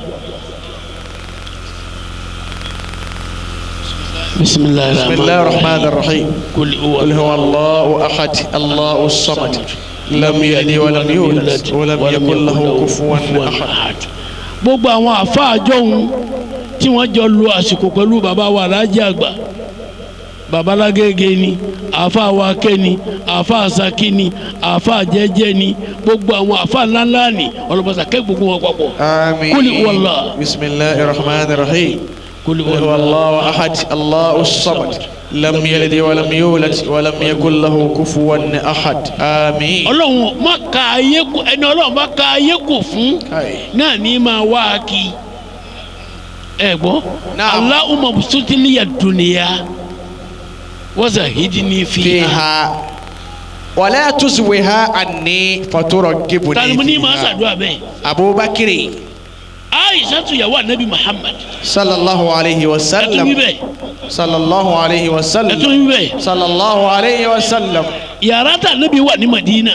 Speaker 4: bisimilayi
Speaker 1: بسم الله الرحمن الرحيم
Speaker 4: kúlí
Speaker 1: قل هو الله أحد الله الصمد لم يلد ولم يولد ولم يكن له كفوا أحد
Speaker 4: gbogbo àwọn àfáà jọ̀hún tí wọ́n jọ lu àsìkò pẹ̀lú bàbá wa alájí àgbà babalágége ni àfáà wákẹ́ ni àfáà saki ni àfáà jẹ́jẹ́ ni gbogbo àwọn àfáà ńláńlá ni ọlọ́mọsà kẹ́ gbogbo wọn papọ̀.
Speaker 1: آمين
Speaker 4: قل هو الله.
Speaker 1: بسم الله الرحمن الرحيم
Speaker 4: قل
Speaker 1: قل هو الله أحد الله الصمد لم يلد ولم يولد ولم يكن له كفوا أحد آمين
Speaker 4: ọlọ́run má ka ayé kò ẹni ọlọ́run má ka ayé kò fún
Speaker 1: Aye.
Speaker 4: náà ní máa wá a kí ẹ gbọ́
Speaker 1: Naam.
Speaker 4: Allahumma bsuti liya dunya wazahidni fiha.
Speaker 1: فيها ولا تزويها عني فترقبني
Speaker 4: tani mo ní máa
Speaker 1: فيها
Speaker 4: ṣàdúrà bẹ́ẹ̀.
Speaker 1: أبو بكر
Speaker 4: Aisha tu yàwó anabi Muhammad
Speaker 1: صلى الله عليه
Speaker 4: ẹ tún wí
Speaker 1: وسلم
Speaker 4: bẹ́ẹ̀
Speaker 1: صلى الله عليه
Speaker 4: ẹ tún
Speaker 1: وسلم
Speaker 4: wí bẹ́ẹ̀.
Speaker 1: صلى الله عليه وسلم
Speaker 4: yàrá tá anabi wà ní Madina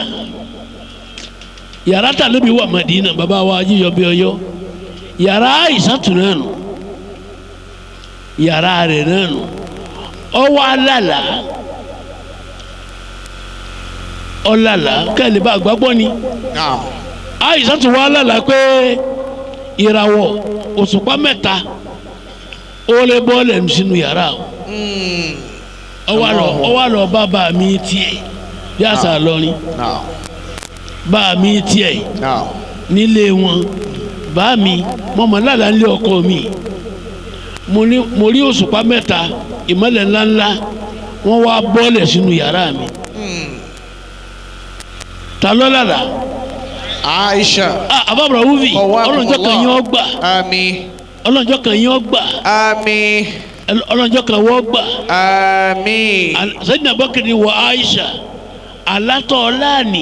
Speaker 4: yàrá tá anabi wà Madina bàbá wa jíjọ bí ọyọ yàrá Aisha tu náà nù yàrá rẹ̀ náà nù ọwọ́ alala ọlala kẹ́lẹ́ bá gbàgbọ́ ni
Speaker 1: نعم
Speaker 4: Aisha tu wà alala pé ìràwọ̀ òṣùpá mẹ́ta ó lè bọ́ lẹ́nu sínú yàrá o ọwọ́ àlọ́ ọwọ́ àlọ́ bàbá mi tiẹ̀ bí àṣà lọ́rin
Speaker 1: نعم
Speaker 4: bá mi tiẹ̀
Speaker 1: نعم
Speaker 4: nílé wọn bá mi mọ̀mọ́ lálàá nílé ọkọ mi mo ní mo rí òṣùpá mẹ́ta ìmọ̀lẹ̀ ńláńlá wọ́n wá bọ́ọ̀lẹ̀ sínú yàrá mi ta ló lálàá
Speaker 1: عائشة
Speaker 4: ah ababra wufi ọlọ́njọ́ kan yín ọ gbà
Speaker 1: آمين
Speaker 4: ọlọ́njọ́ kan yín ọ gbà
Speaker 1: آمين
Speaker 4: ọlọ́njọ́ kan wọ́n gbà
Speaker 1: آمين
Speaker 4: Sayyidina Bakri wa Aisha alátọ̀ ọ̀làní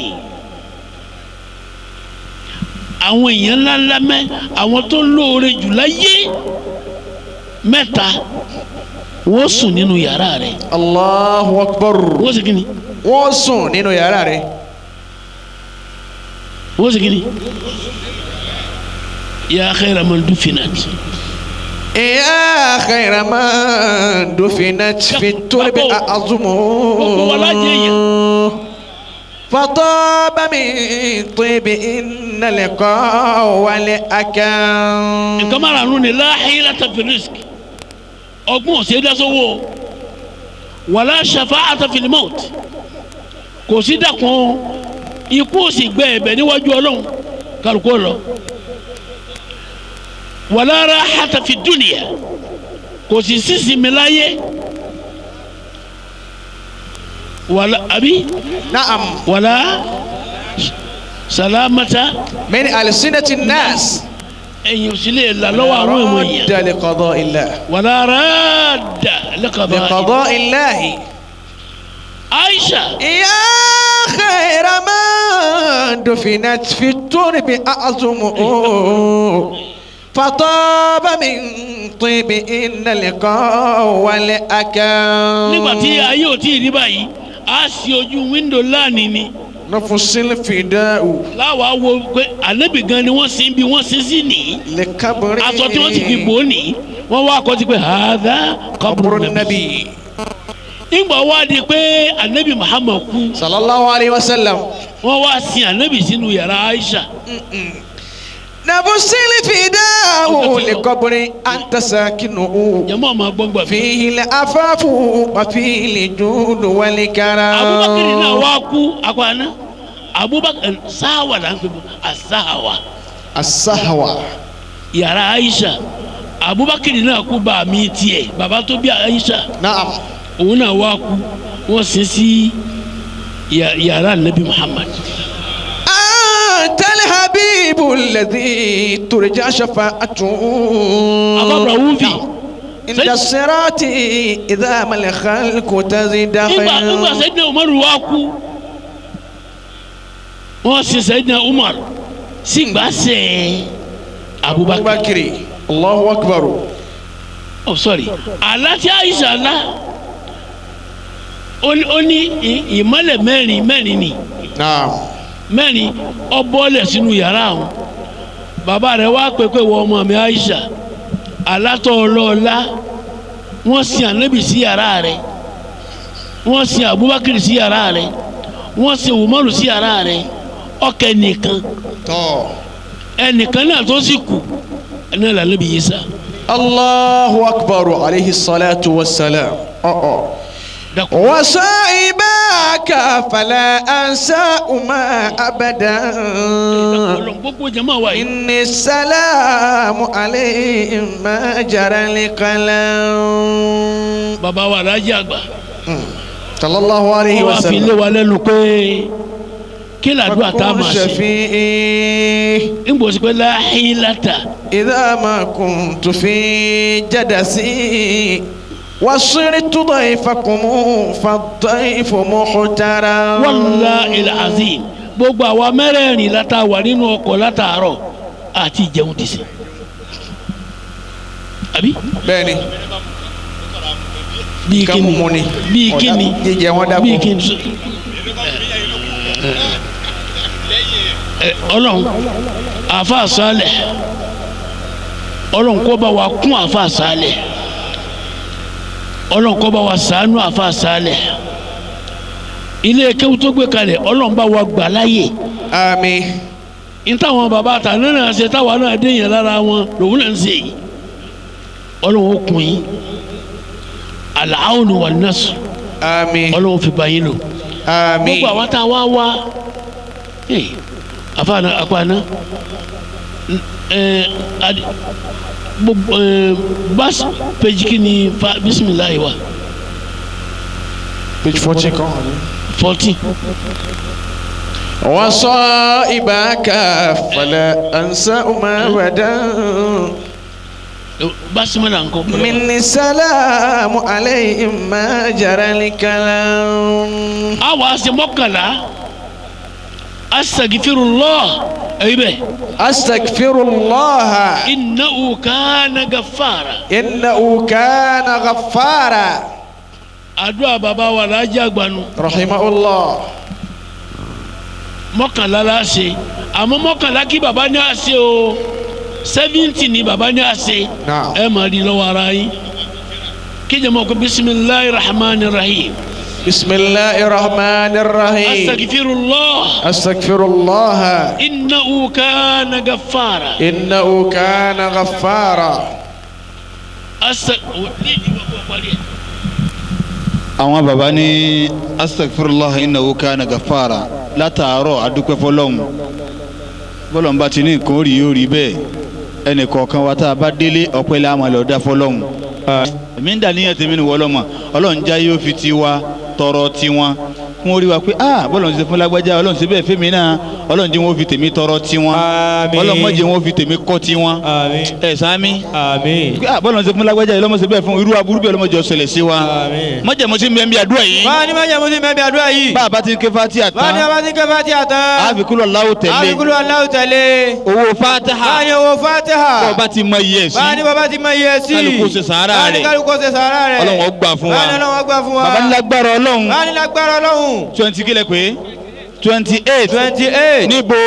Speaker 4: àwọn èèyàn ńláńlá mẹ́ àwọn tó lóore jù láyé mẹ́ta wọ́n sùn nínú yàrá rẹ̀
Speaker 1: الله أكبر
Speaker 4: wọ́n sì kíni
Speaker 1: wọ́n sùn nínú yàrá rẹ̀
Speaker 4: wọ́n sì kíni يا خير من دفنت
Speaker 1: يا خير من دفنت في الترب أعظمه فطاب من طيب إن لقاء ولأكام
Speaker 4: كما رأنوني لا حيلة في الرزق أقوم سيدا سوو ولا شفاعة في الموت kò sí dàkún ikú òsì gbẹ ẹ̀bẹ̀ níwájú Ọlọ́run kálukú lọ wala rahata fi dunya kò sí sísinmi láyé wala àbí
Speaker 1: نعم
Speaker 4: wala salamata
Speaker 1: من ألسنة الناس
Speaker 4: ẹ̀yìn òsìlẹ̀ là lọ́wọ́ àwọn èèmọ̀ yẹn
Speaker 1: راد لقضاء الله
Speaker 4: wala radda liqada
Speaker 1: لقضاء الله
Speaker 4: Aisha
Speaker 1: يا خير من دفنت في الترب أعظمه فطاب من طيب إن لقاء ولأكام
Speaker 4: nígbà tí ayé ò tí ì rí báyìí a sì ojú wíńdò láàánú ni
Speaker 1: نفس الفداء
Speaker 4: láwa wo pé ànábì gan ni wọ́n sin bí wọ́n sin sí nìyí
Speaker 1: لقبر
Speaker 4: aṣọ tí wọ́n ti fi bò ó nìyí wọ́n wá kọ́ ti pé hadha
Speaker 1: قبر
Speaker 4: qabru nabi
Speaker 1: النبي
Speaker 4: nígbà wá di pé ànábì Muhammad kú
Speaker 1: صلى الله عليه وسلم
Speaker 4: wọ́n wá sin ànábì sínú yàrá Aisha
Speaker 1: نفس الفداء لقبر أنت ساكنه
Speaker 4: jẹ́mọ́ ọmọ gbọ́ngbà fi
Speaker 1: فيه العفاف وفيه الجود والكرم
Speaker 4: Abubakar náà wá kú akwana Abubakar sáwà là ń pè bọ́ asáwà
Speaker 1: السهوة
Speaker 4: yàrá Aisha Abubakar náà kú bá mi tiẹ̀ bàbá tó bí Aisha
Speaker 1: نعم
Speaker 4: òun náà wá kú wọ́n sin sí yàrá Nabi Muhammad.
Speaker 1: أنت الحبيب الذي ترجى شفاعته
Speaker 4: أبا ووفي
Speaker 1: عند الصراط إذا ما الخلق تزدحم
Speaker 4: nígbà nígbà Sayyidina Umar wá kú wọ́n sin Sayyidina Umar sígbà sẹ́ Abubakar.
Speaker 1: Abubakar Allahu Akbar.
Speaker 4: Oh sorry aláti Aisha ńlá ó ní ìmọ́lẹ̀ mẹ́rin mẹ́rin ni
Speaker 1: Naam.
Speaker 4: mẹ́rin ó bọ́lẹ̀ sínú yàrá àwọn bàbá rẹ̀ wá pépé wọ ọmọ mi Aisha alátọ̀ ọlọ́ọ̀lá wọ́n sin Ànábì sí yàrá rẹ̀ wọ́n sin Abubakar sí yàrá rẹ̀ wọ́n sin Umaru sí yàrá rẹ̀ ọkẹ́ nìkan
Speaker 1: Tọ́.
Speaker 4: ẹnìkan náà tó sì kù ẹni là Ànábì Isa.
Speaker 1: Allahu Akbar alayhi salatu wa salam. Oh oh.
Speaker 4: dako
Speaker 1: وصائبك فلا أنساهما أبدا
Speaker 4: Ọlọ́run gbogbo jama wa yìí
Speaker 1: إن السلام عليهم ما جرى القلم.
Speaker 4: bàbá wa Alhaji àgbà
Speaker 1: صلى الله عليه
Speaker 4: wọ́n wá fi lé
Speaker 1: وسلم.
Speaker 4: wa lẹ́nu pé kí làdúrà tá a
Speaker 1: وكن
Speaker 4: máa ṣe
Speaker 1: شفيعي
Speaker 4: níbo sí pé la hilata
Speaker 1: إذا ما كنت في جدسي وصرت ضيفكم فالضيف محترم.
Speaker 4: wallahi al-azim gbogbo àwa mẹ́rẹ̀ẹ̀rin látà wà nínú ọkọ̀ látàárọ̀ àti ìjẹun ti sè àbí
Speaker 1: bẹ́ẹ̀ni
Speaker 4: bíi
Speaker 1: Ká mú mu ni.
Speaker 4: kíni bíi
Speaker 1: Ọ̀dà
Speaker 4: kíni
Speaker 1: jíjẹ wọn dàpọ̀.
Speaker 4: bíi kíni Ọlọ́run àfa sálẹ̀ Ọlọ́run kó bá wa kún àfa sálẹ̀ Ọlọ́run kó bá wa ṣàánú àfa sálẹ̀ ilé kéwú tó gbé kalẹ̀ Ọlọ́run bá wa gbà láyè
Speaker 1: Àmín.
Speaker 4: ntàwọn bàbá àtàná náà ṣe táwa náà dé yẹn lára wọn lòun náà ń ṣe yìí Ọlọ́run ó kún yín al-aunu wan-nasr
Speaker 1: Àmín.
Speaker 4: Ọlọ́run fi bá yín lò
Speaker 1: Àmín.
Speaker 4: gbogbo àwọn tá a wá wá àfààná àpààná gbogbo bas page kìíní fa bisimilayi wa
Speaker 1: page fourteen kan.
Speaker 4: fourteen
Speaker 1: وصائبك فلا أنساهما أبدا
Speaker 4: basimila nkọ.
Speaker 1: من السلام عليهم ما جرى الكلام.
Speaker 4: awa ase mọ́kànlá asagifirullah ẹ̀yin bẹ́ẹ̀.
Speaker 1: أستغفر الله
Speaker 4: innahu kana gaffara.
Speaker 1: إنه كان غفارا.
Speaker 4: àdúrà bàbá wa Alhaji àgbànú
Speaker 1: رحمه الله.
Speaker 4: mọ́kànlá la ṣe àmọ́ mọ́kànlá kí bàbá ní a ṣe o seventy ni baba ní àṣẹ
Speaker 1: Naam.
Speaker 4: ẹ máa di lọ́wọ́ ara yín kí jẹ́ mọ́ ko bisimilahi rahman rahim.
Speaker 1: بسم الله الرحمن الرحيم
Speaker 4: astagfirullah.
Speaker 1: أستغفر الله
Speaker 4: innahu kana gaffara.
Speaker 1: إنه كان غفارا.
Speaker 4: asa.
Speaker 3: àwọn baba ní astaghfirullah innahu kana ghaffara látàárọ̀ adúpẹ́ fọ́lọ́run bọ́lọ́run bá ti ní nǹkan orí yóò rí bẹ́ẹ̀ ẹnì kọ̀ọ̀kan wa tá a bá délé ọpẹ́ la máa lọ dá fọ́lọ́run èmi ń dà níyàn tèmi ní wọlọ́mọ ọlọ́run já yóò fi tiwa tọrọ tiwọn kún orí wa pé ah bọ́lọ́run ti ṣe fún lágbájá ọlọ́run ṣe bẹ́ẹ̀ fẹ́mi náà ọlọ́run jẹ́ wọ́n fi tèmi tọrọ tiwọn
Speaker 5: Àmín.
Speaker 3: ọlọ́run má jẹ́ wọ́n fi tèmi kọ́ tiwọn
Speaker 5: Àmín.
Speaker 3: ẹ̀ sáámi
Speaker 5: Àmín.
Speaker 3: ah bọ́lọ́run ṣe fún lágbájá ọlọ́run ṣe bẹ́ẹ̀ fún irú aburú bẹ́ẹ̀ ọlọ́mọdé ọ̀sẹ̀lẹ̀ sí wa
Speaker 5: Àmín.
Speaker 3: má jẹ́ mo ti ń bẹ́ẹ̀ bí àdúrà yìí
Speaker 5: wá ní májà mo ti mẹ́bí àdúrà yìí.
Speaker 3: bá a bá ti ń ké fatiha
Speaker 5: wá ní
Speaker 3: tán
Speaker 5: abá ti ń ké Fatiha tán.
Speaker 3: a fi kúlọ̀ láwù tẹ̀lé
Speaker 5: àfikún aláwọ̀ tẹ̀lé.
Speaker 3: owó fatiha
Speaker 5: wá ní owó Fatiha.
Speaker 3: bọ́ ọ bá ti mọ iye sí
Speaker 5: wá ní bàbá ti mọ iye sí.
Speaker 3: Kálukú ṣe sàárà
Speaker 5: wá ní
Speaker 3: rẹ̀.
Speaker 5: kálukú ṣe sàárà rẹ̀.
Speaker 3: ọlọ́run ó gbà fún wa
Speaker 5: wá ní ọlọ́run ó gbà fún wa.
Speaker 3: baba ńlágbára ọlọ́run
Speaker 5: wá ní lágbára ọlọ́run.
Speaker 3: twenty kílẹ̀ pé twenty eight
Speaker 5: twenty eight.
Speaker 3: níbo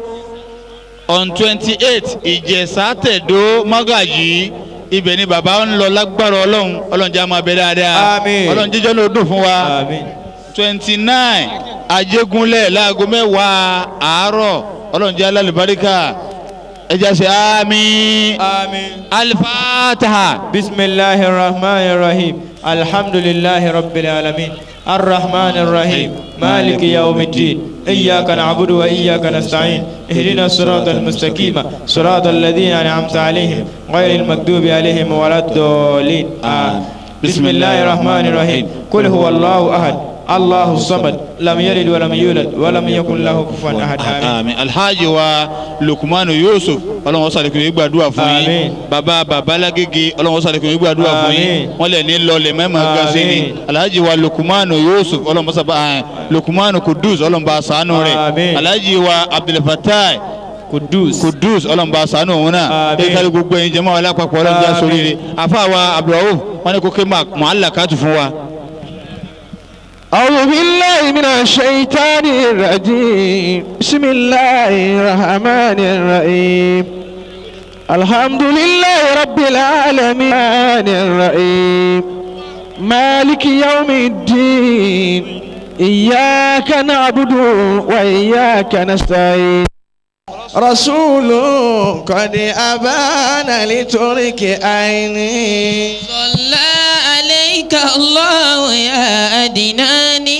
Speaker 3: on twenty eight ìjẹ̀sà tẹ̀dó mọ́gàjì ibẹ̀ ni baba ń lọ lágbára ọlọ́run ọlọ́run jẹ́ àmọ́ abẹ́ dáadáa
Speaker 5: Àmín.
Speaker 3: ọlọ́run jíjọ́ ló dùn fún wa
Speaker 5: Àmín.
Speaker 3: twenty nine ajégúnlẹ̀ láago mẹ́wàá àárọ̀ ọlọ́run jẹ́ alálùbáríkà ẹja ṣe àmín
Speaker 5: Àmín.
Speaker 3: alifataha.
Speaker 5: بسم الله الرحمن الرحيم الحمد لله رب العالمين الرحمن الرحيم مالك يوم الدين إياك نعبد وإياك نستعين اهدنا الصراط المستقيم صراط الذين أنعمت عليهم غير المغضوب عليهم ولا الضالين آمين. بسم الله الرحمن الرحيم قل هو الله أحد الله الصمد لم يلد ولم يولد ولم يكن له كفوا أحد آمين.
Speaker 3: Àmín. Alhaji wa Lukumanu Yusuf ọlọ́run sàlẹ̀kùn yìí gbàdúrà fún yín
Speaker 5: Àmín.
Speaker 3: baba babalagege ọlọ́run sàlẹ̀kùn yìí gbàdúrà fún yín
Speaker 5: Àmín.
Speaker 3: wọ́n lẹ̀ ní lọlẹ̀ mẹ́mọ́ gasi ni
Speaker 5: Àmín.
Speaker 3: Alhaji wa Lukumanu Yusuf ọlọ́run sábà ẹ̀ Lukumanu Kudus ọlọ́run bá ṣàánú rẹ̀
Speaker 5: Àmín.
Speaker 3: Alhaji wa Abdulfatai
Speaker 5: Kudus.
Speaker 3: Kudus ọlọ́run bá ṣàánú òun náà
Speaker 5: Àmín.
Speaker 3: ẹ̀ kárí gbogbo ẹ̀yin jẹ́mọ́ alápapọ̀ ọlọ́run já
Speaker 5: Àmín.
Speaker 3: sórí rẹ̀ afa wa Abdulrauf wọ́n ní kó ké mọ̀álà káàtù fún wa.
Speaker 1: أعوذ بالله من الشيطان الرجيم بسم الله الرحمن الرحيم الحمد لله رب العالمين الرحيم مالك يوم الدين إياك نعبد وإياك نستعين رسول قد أبان لترك عيني
Speaker 2: صلى عليك الله يا أدناني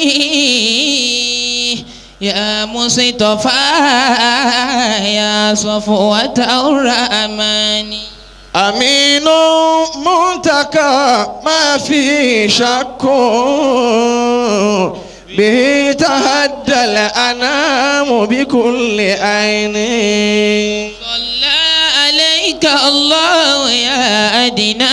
Speaker 2: يا مصطفى يا صفوة الرحمن
Speaker 1: أمين منتقى ما في شك به تهدى الأنام بكل عين
Speaker 2: صلى عليك الله يا أدناني